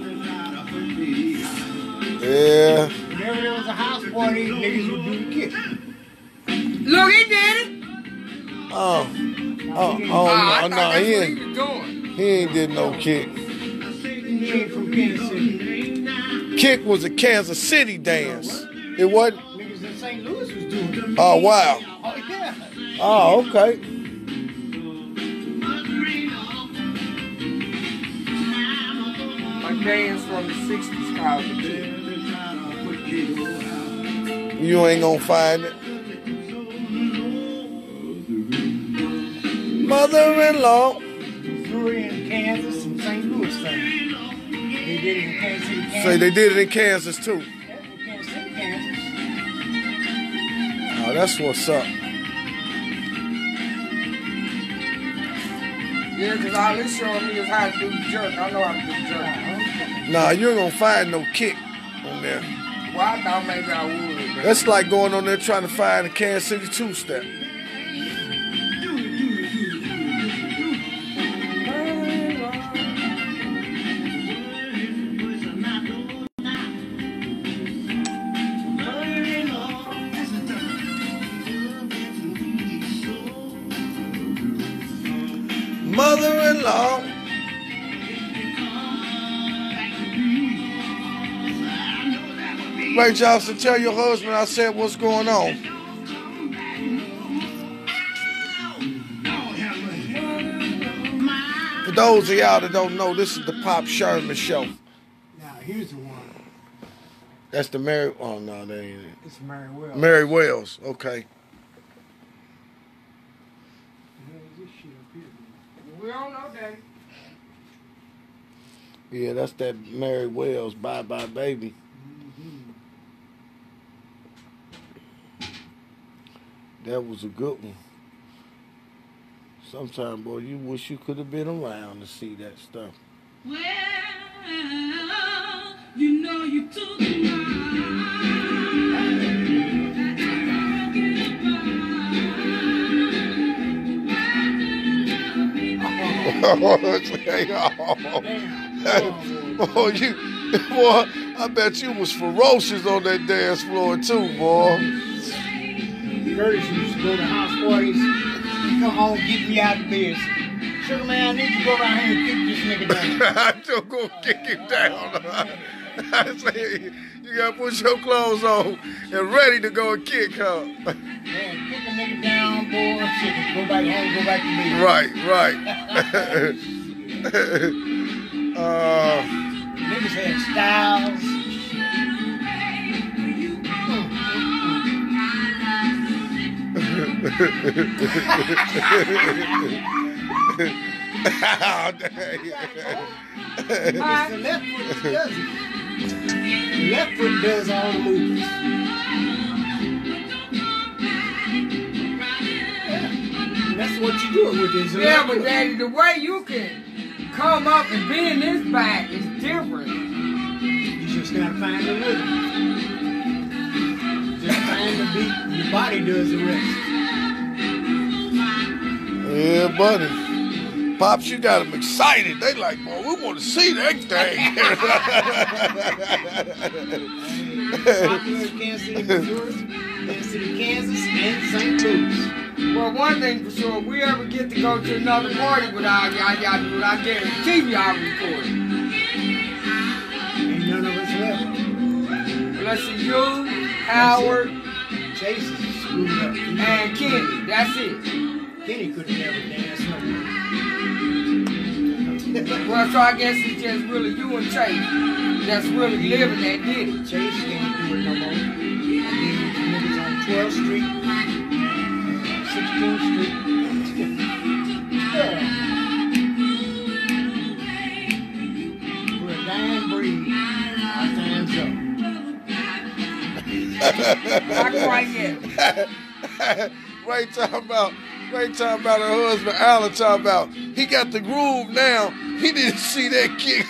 Yeah. Whenever there was a house party, niggas would do the kick. Look, he did it. Oh, I no, thought no, that's he what ain't. he was doing. He ain't did no kick. He ain't from Kansas City. Kick was a Kansas City dance. It wasn't? Niggas in St. Louis was doing it. Oh, wow. Oh, yeah. Oh, okay. A dance from the 60s called the Kick. You ain't gonna find it. Mother-in-law. Missouri and Kansas and St. Louis thing. They did it in Kansas City, Kansas. Say they did it in Kansas too. Yeah, in Kansas City, Kansas. Oh, that's what's up. Yeah, because all this showing me is how to do the jerk. I know how to do the jerk. Nah, you ain't gonna find no kick on there. Well, I thought maybe I would. But That's like going on there trying to find a Kansas City two-step. Mother-in-law. Ray Johnson, tell your husband I said what's going on. For those of y'all that don't know, this is the Papa Sherman show. Now, here's the one. That's the Mary. Oh no, that ain't it. It's Mary Wells. Mary Wells. Okay. This shit up here. we don't know that. Yeah, that's that Mary Wells. Bye bye baby. That was a good one. Sometime, boy, you wish you could have been around to see that stuff. Well, you know you took Boy, boy, I bet you was ferocious on that dance floor too, boy. Curtis used to go to house parties. He'd come home, get me out of bed. Sugar man, I need you to go around here and kick this nigga down. I just go kick him down. I say, you gotta put your clothes on and ready to go and kick her. Man, kick a nigga down, boy. Shit, go back home, go back to bed. Right. Niggas had styles. It's the left foot that does it. The left foot does all the movements. And that's what you do it with is the Yeah, left but foot. Daddy, the way you can come up and bend this back is different. You just gotta find the rhythm. Just find the beat. Your body does the rest. Yeah, buddy. Pops, you got them excited. They like, boy, we want to see that thing. Popular in Kansas City, Missouri, Kansas City, Kansas, and St. Louis. Well, one thing for sure, if we ever get to go to another party without y'all do it, I guarantee y'all record it. Ain't none of us left. Unless it's you, Howard, Chase is screwed up. and Kenny. That's it. Kenny could have never danced no more. Well, so I guess it's just really you and Chase that's really living that did it. Chase can't do it no more. And then niggas on 12th Street, 16th Street. Yeah. For a dying breed, our time's up. Not quite yet. Ray talking about her husband, Alan talking about, he got the groove now. He didn't see that kick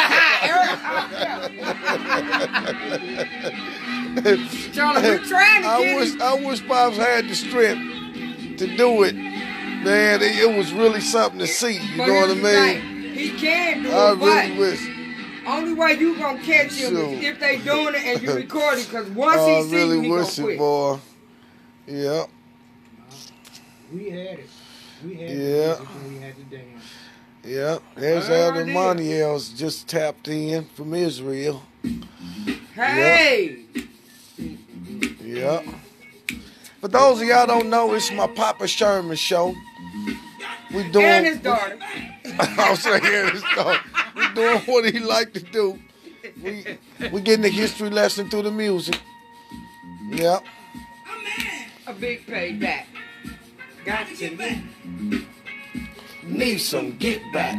again. Charlie, we're trying to get it. I wish Pops had the strength to do it. Man, it was really something to see. You But know what I here's the mean? thing, he can do I it, really but wish. only way you gonna catch him Sure. is if they doing it and you record it, because once I he see really you, he wish gonna it, quit. boy. Yeah. We had it. We had Yeah. the music and we had the dance. Yeah, there's Well, Elder I did. Moniel's just tapped in from Israel. Hey! Yeah. For those of y'all don't know, it's my Papa Sherman show. We doing. And his daughter. I'm saying his daughter. We doing what he like to do. We getting a history lesson through the music. Yep. A big payback. Got to Need some get back.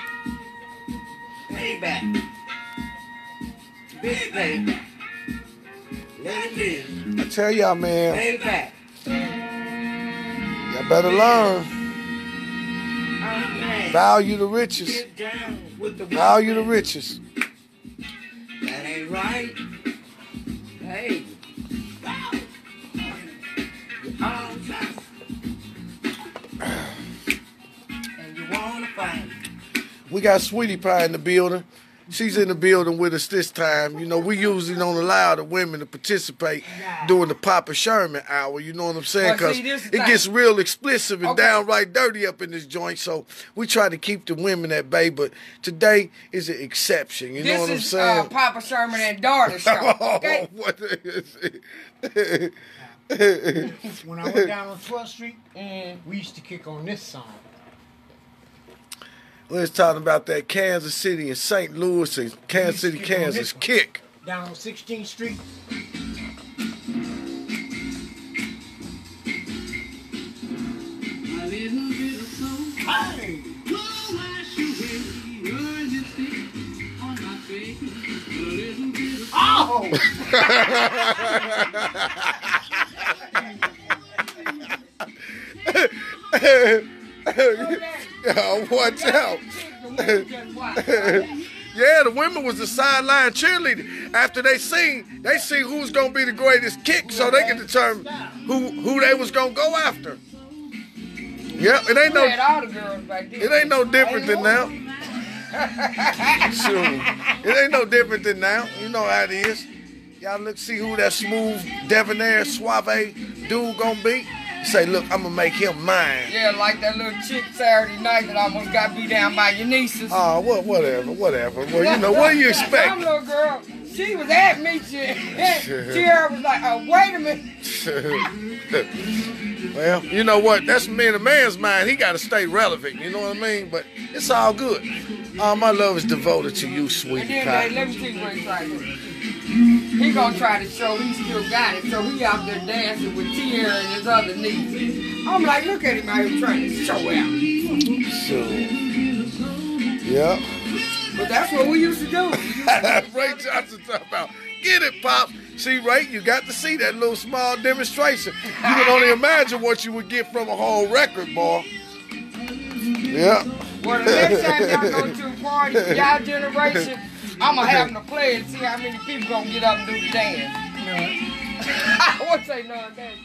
payback. Big payback. Let it live. I tell y'all, man, Payback. y'all better learn. Okay. Value the riches. Get down with the Value the riches. That ain't right. Hey. And you wanna fight. We got Sweetie Pie in the building. She's in the building with us this time. You know, we usually don't allow the women to participate during the Papa Sherman hour. You know what I'm saying? Well, Because see, this is it the gets real explicit and Okay. downright dirty up in this joint. So we try to keep the women at bay. But today is an exception. You know what I'm This is saying? Papa Sherman and daughter show. Okay. What is it? When I went down on 12th Street, Mm. we used to kick on this song. We was talking about that Kansas City and St. Louis and Kansas City, Kansas kick. Down on 16th Street. Hey! Oh! Watch out. Yeah, the women was the sideline cheerleader. After they seen who's gonna be the greatest kick, so they can determine who they was gonna go after. Yep, it ain't We had no all the girls back then. it ain't no different than now. Sure. It ain't no different than now. You know how it is. Y'all look see who that smooth, debonair, suave dude gonna be. Say, look, I'm gonna make him mine. Yeah, like that little chick Saturday night that almost got beat down by your nieces. Oh, whatever. Well, you know, what do you Some expect? little girl, she was at me. She was like, wait a minute. Well, you know what? That's in a man's mind. He got to stay relevant. You know what I mean? But it's all good. All my love is devoted to you, And sweetie then, pie. let me tell you what he's trying to do. He gonna try to show he still got it, so he out there dancing with Tierra and his other niece. I'm like, look at him out here trying to show out. So, yeah. But that's what we used to do. Ray Johnson talking about, get it, Pop. See, Ray, you got to see that little small demonstration. You can only imagine what you would get from a whole record, boy. Yeah. Well, the next time y'all go to a party, y'all generation, I'm gonna have them to play and see how many people gonna get up and do the dance. I won't say no dance.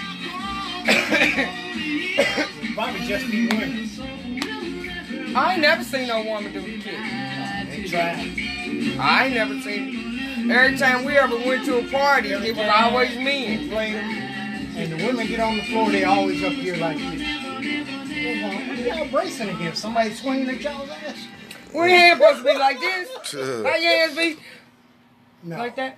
Probably just be women. I ain't never seen no woman do the kick. They tried. I ain't never seen it. Every time we ever went to a party, it was always men. Play them, and the women get on the floor, they always up here like this. What y'all bracing against? Somebody swinging at y'all's ass? Well, your hands supposed to be like this. How your hands be? No. Like that?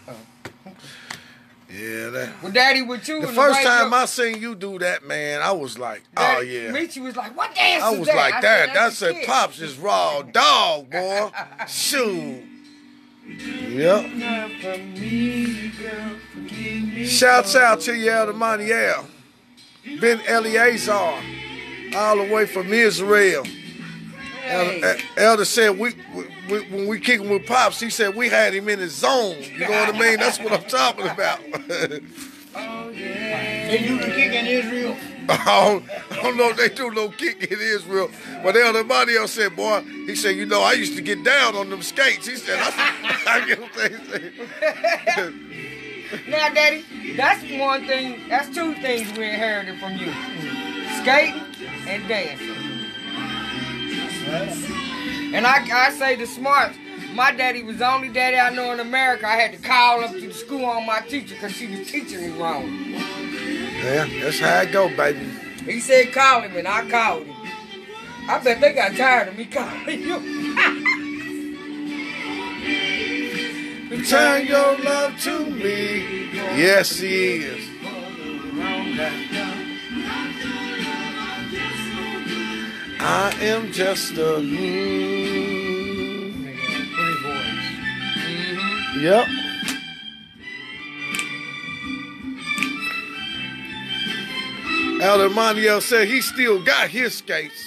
Yeah, that. Well, Daddy with you. The and first radio- time I seen you do that, man, I was like, oh, Daddy, yeah. Richie was like, what dance I is was that? like I that. said, That's a kick. Pops is raw dog, boy. Shoot. Yep. Not for me, girl, forgive me. Shouts out to you, Elder Montiel. Ben Eleazar. All the way from Israel. Hey. Elder said when we kicking with Pops, he said we had him in his zone. You know what I mean? That's what I'm talking about. Oh, yeah. They do the kick in Israel. I don't know if they do no kick in Israel. But Elder Montiel said, boy, he said, you know, I used to get down on them skates. He said, I get what they say. Now, Daddy, that's one thing, that's two things we inherited from you. Skating and dancing. And I say the smarts. My daddy was the only daddy I know in America. I had to call up to the school on my teacher because she was teaching me wrong. Yeah, that's how it go, baby. He said call him, and I called him. I bet they got tired of me calling you. return your love to me. Yes, he is. I am just a Pretty voice. Yep. Elder Maniel said he still got his skates.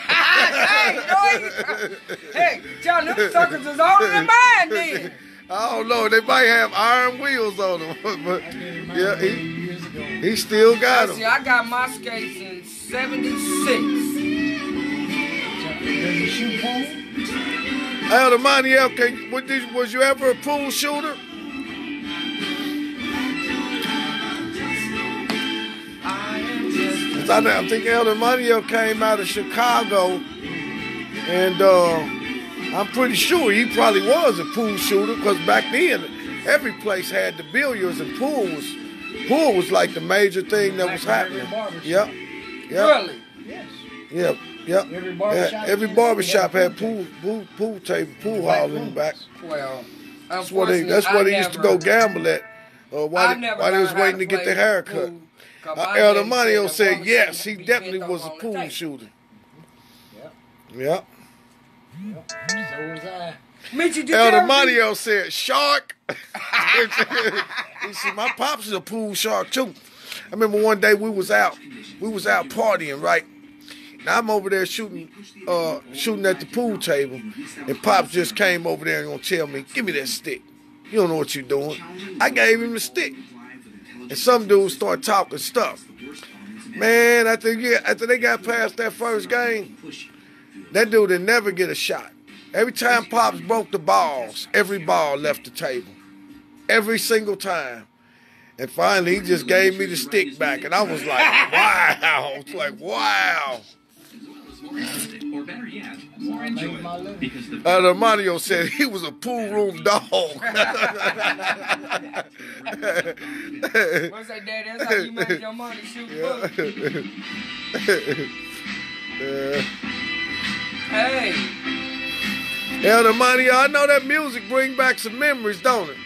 Hey, John, them suckers is older than mine then. I don't know. They might have iron wheels on them, but yeah, he still got them. See, I got my skates in '76. Does he shoot pool? Elder Maniel, was you ever a pool shooter? I think Elder Maniel came out of Chicago, and I'm pretty sure he probably was a pool shooter, because back then every place had the billiards and pools. Pool was like the major thing that was happening. Yep. Really? Yes. Yep. Every barbershop had pool table, pool hall in the back. Well, That's where they used to go gamble at. While they was waiting to get their hair cut. Elder Manio said yes, he definitely was a pool shooter. Yep. So was I. Elder Manio said shark. He said my pops is a pool shark too. I remember one day we was out partying, right? Now I'm over there shooting at the pool table, and Pops just came over there and gonna tell me, "Give me that stick. You don't know what you're doing." I gave him the stick, and some dudes start talking stuff. Man, after they got past that first game, that dude didn't never get a shot. Every time Pops broke the balls, every ball left the table, every single time. And finally, he just gave me the stick back, and I was like, "Wow!" It's like, "Wow." Or better yet, more enjoyable. Because the Mario said he was a pool room dog. What's that, Daddy? That's how you make your money shooting books. Hey. Elder Mario, I know that music bring back some memories, don't it?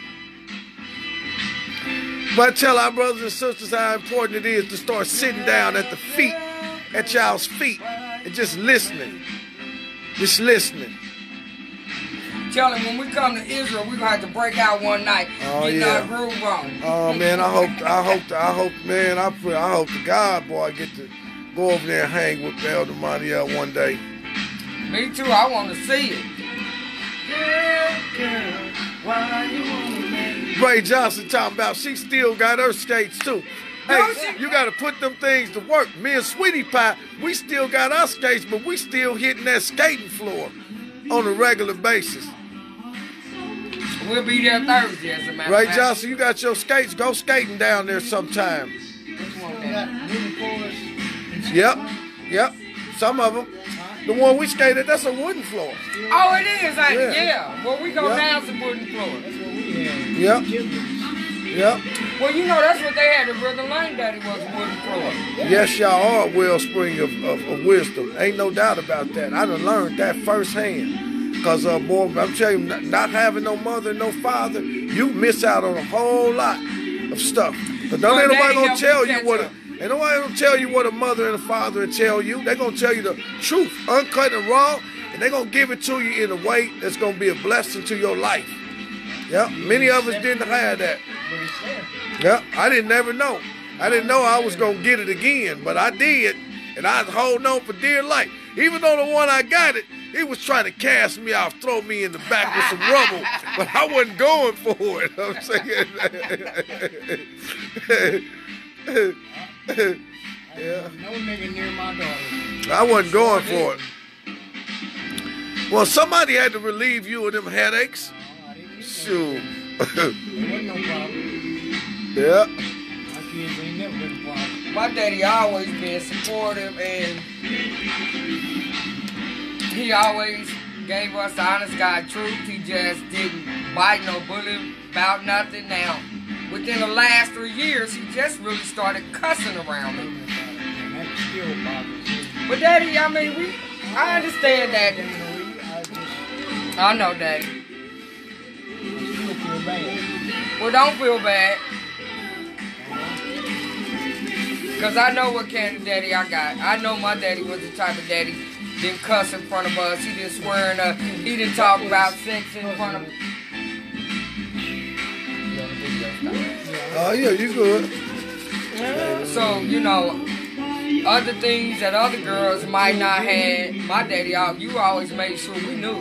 But I tell our brothers and sisters how important it is to start sitting down at y'all's feet, and just listening. Just listening. Tell him when we come to Israel, we're gonna have to break out one night. Oh, get yeah. our groove on. Oh man, I hope to God, boy, I get to go over there and hang with Elder Montiel one day. Me too, I wanna see it. Girl, why you wanna make Ray Johnson talking about she still got her skates too. Hey, you gotta put them things to work. Me and Sweetie Pie, we still got our skates, but we still hitting that skating floor on a regular basis. We'll be there Thursday, as a matter of Ray fact. Johnson, you got your skates. Go skating down there sometime. Yep. Some of them. The one we skated, that's a wooden floor. Oh, it is, ain't it? Yeah. Yeah. Well, we go Yep. down some wooden floor. Yep. Well, you know, that's what they had at Brother Lane Daddy was a wooden floor. Yes, y'all are a wellspring of wisdom. Ain't no doubt about that. I done learned that firsthand. Because, boy, I'm telling you, not having no mother and no father, you miss out on a whole lot of stuff. But ain't nobody gonna tell you what a mother and a father will tell you. They're gonna tell you the truth, uncut and raw, and they're gonna give it to you in a way that's gonna be a blessing to your life. Yep, many of us didn't have that. Yep, I didn't never know. I didn't know I was gonna get it again, but I did, and I was holding on for dear life. Even though the one I got it, he was trying to cast me off, throw me in the back with some rubble, but I wasn't going for it. I'm saying, yeah. No nigga near my daughter. I wasn't going for it. Well, somebody had to relieve you of them headaches. Shoot. There wasn't no problem. Yeah. My kids ain't never been a problem. My daddy always been supportive, and he always gave us the honest God truth. He just didn't bite no bullet about nothing. Now, within the last 3 years, he just really started cussing around me. And that still bothers me. But Daddy, I mean, I understand that. I know, Daddy. I still feel bad. Well, don't feel bad. Because I know what kind of daddy I got. I know my daddy was the type of daddy didn't cuss in front of us. He didn't swear in us. He didn't talk about sex in front of us. Oh, yeah, you good. So, you know, other things that other girls might not have, my daddy, you always made sure we knew.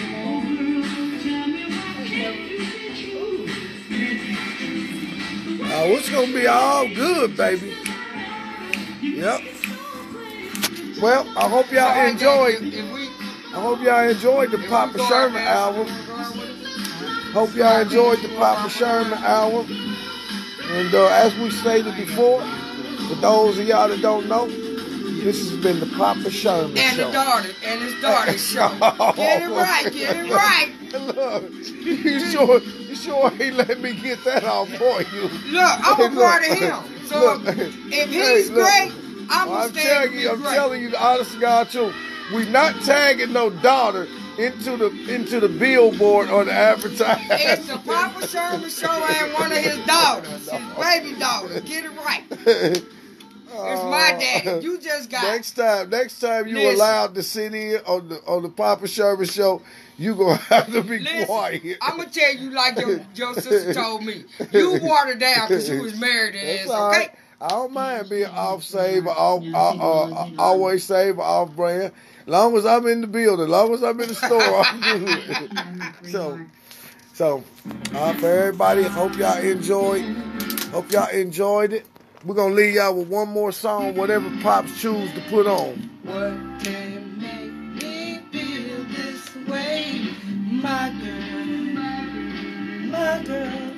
Oh, it's going to be all good, baby. Yep. Well, I hope y'all enjoyed. I hope y'all enjoyed the Papa Sherman album. Hope y'all enjoyed the Papa Sherman album. And as we stated before, for those of y'all that don't know, this has been the Papa Sherman show. And his daughter's show. Get it right, get it right. Look, you sure he let me get that off for you? Look, I'm a part of him. So if he's great, I'm telling you the honest to God truth. We not tagging no daughter into the billboard or the advertising. It's the Papa Sherman show and one of his daughters, his baby daughter. Get it right. It's my daddy. You just got next time you allowed to sit in on the Papa Sherman show, you gonna have to be quiet. I'm gonna tell you like your sister told me. You watered down because you was married to this, okay? Right. I don't mind being off save or always save or off brand. As long as I'm in the building, as long as I'm in the store, I'm good. So for everybody, hope y'all enjoyed it. We're gonna leave y'all with one more song, whatever Pops choose to put on. What can make me feel this way, my girl, my girl,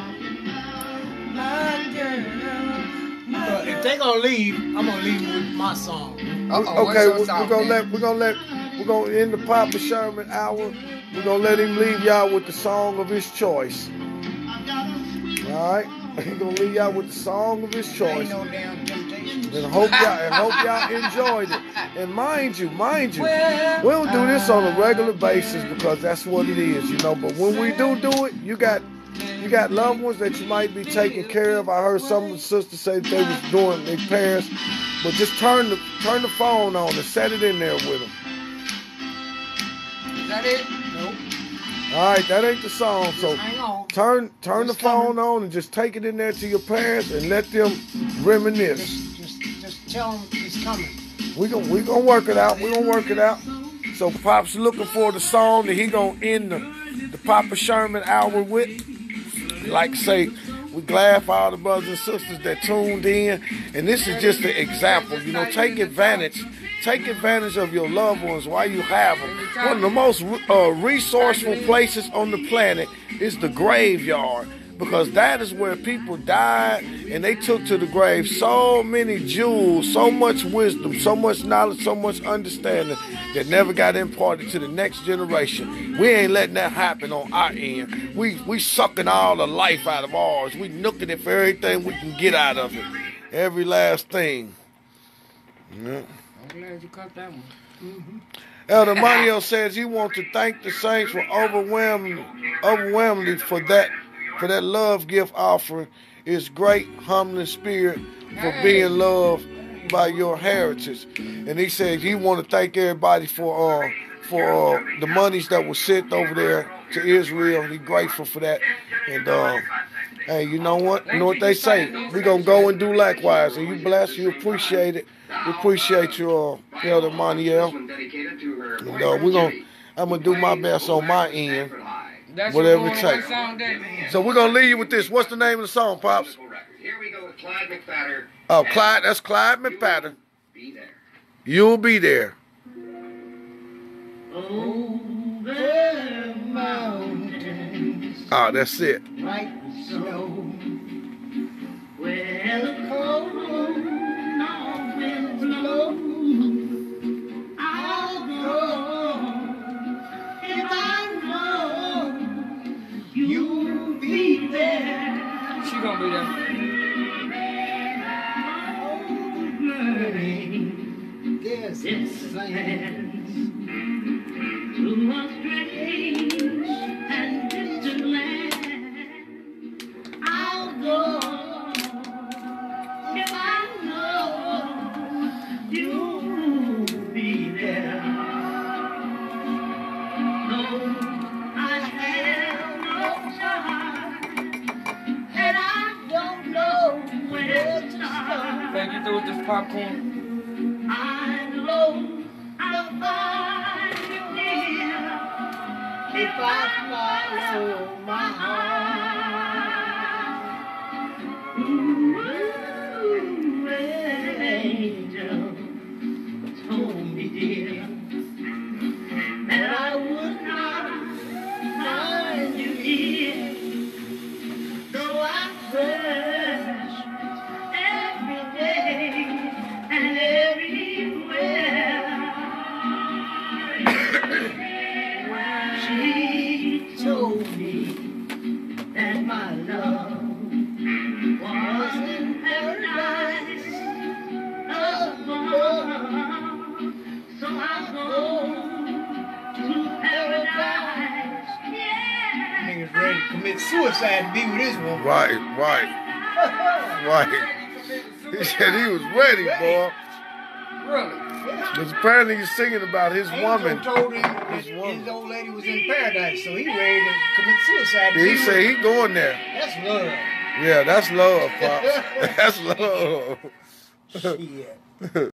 my girl. If they gonna leave, I'm gonna leave with my song. Okay, we're gonna end the Papa Sherman hour. We're gonna let him leave y'all with the song of his choice. All right, he's gonna leave y'all with the song of his choice. Ain't no damn temptation. And hope y'all enjoyed it. And mind you, we don't do this on a regular basis because that's what it is, you know. But when we do it, you got loved ones that you might be taking care of. I heard some sisters say that they was doing their parents, but just turn the phone on and set it in there with them. Is that it? Nope. All right, that ain't the song. So turn the phone on and just take it in there to your parents and let them reminisce. Just tell them it's coming. We gonna work it out. We gonna work it out. So Pop's looking for the song that he gonna end the Papa Sherman hour with. Like I say, we're glad for all the brothers and sisters that tuned in. And this is just an example. You know, take advantage of your loved ones while you have them. One of the most resourceful places on the planet is the graveyard, because that is where people died and they took to the grave so many jewels, so much wisdom, so much knowledge, so much understanding that never got imparted to the next generation. We ain't letting that happen on our end. We sucking all the life out of ours. We nooking it for everything we can get out of it. Every last thing. Yeah. I'm glad you caught that one. Mm-hmm. Elder Mario says he wants to thank the saints for overwhelmingly for that love gift offering. His great humbling spirit for being loved by your heritage. And he says he want to thank everybody for the monies that was sent over there to Israel. He's grateful for that. And hey, you know what? You know what they say? We're gonna go and do likewise. And you bless, you appreciate it. We appreciate you, Elder Moniel. And I'm gonna do my best on my end. Whatever it takes. So we're gonna leave you with this. What's the name of the song, Pops? Here we go with Clyde McFadder. Oh, Clyde. That's Clyde McFadder. Be there. You'll be there. Over mountains, Oh, that's it. white snow, Where the cold north winds blow. I'll go if I know you'll be there. She gonna be there. Yes, this lands to a strange and distant land. Can you do with this popcorn? I know I'll find you here if I follow my heart. Ooh, angel told me, dear, that I would not find you here. Though I search every day and everywhere, she told me that my love was in paradise above. So I'll go to paradise. Yeah. Niggas ready to commit suicide to be with this woman. Right. He said he was ready, boy. Really? Because apparently he's singing about his woman. Angel told him his old lady was in paradise, so he ready to commit suicide. He say he going there. That's love. Yeah, that's love, Pops. That's love. Shit.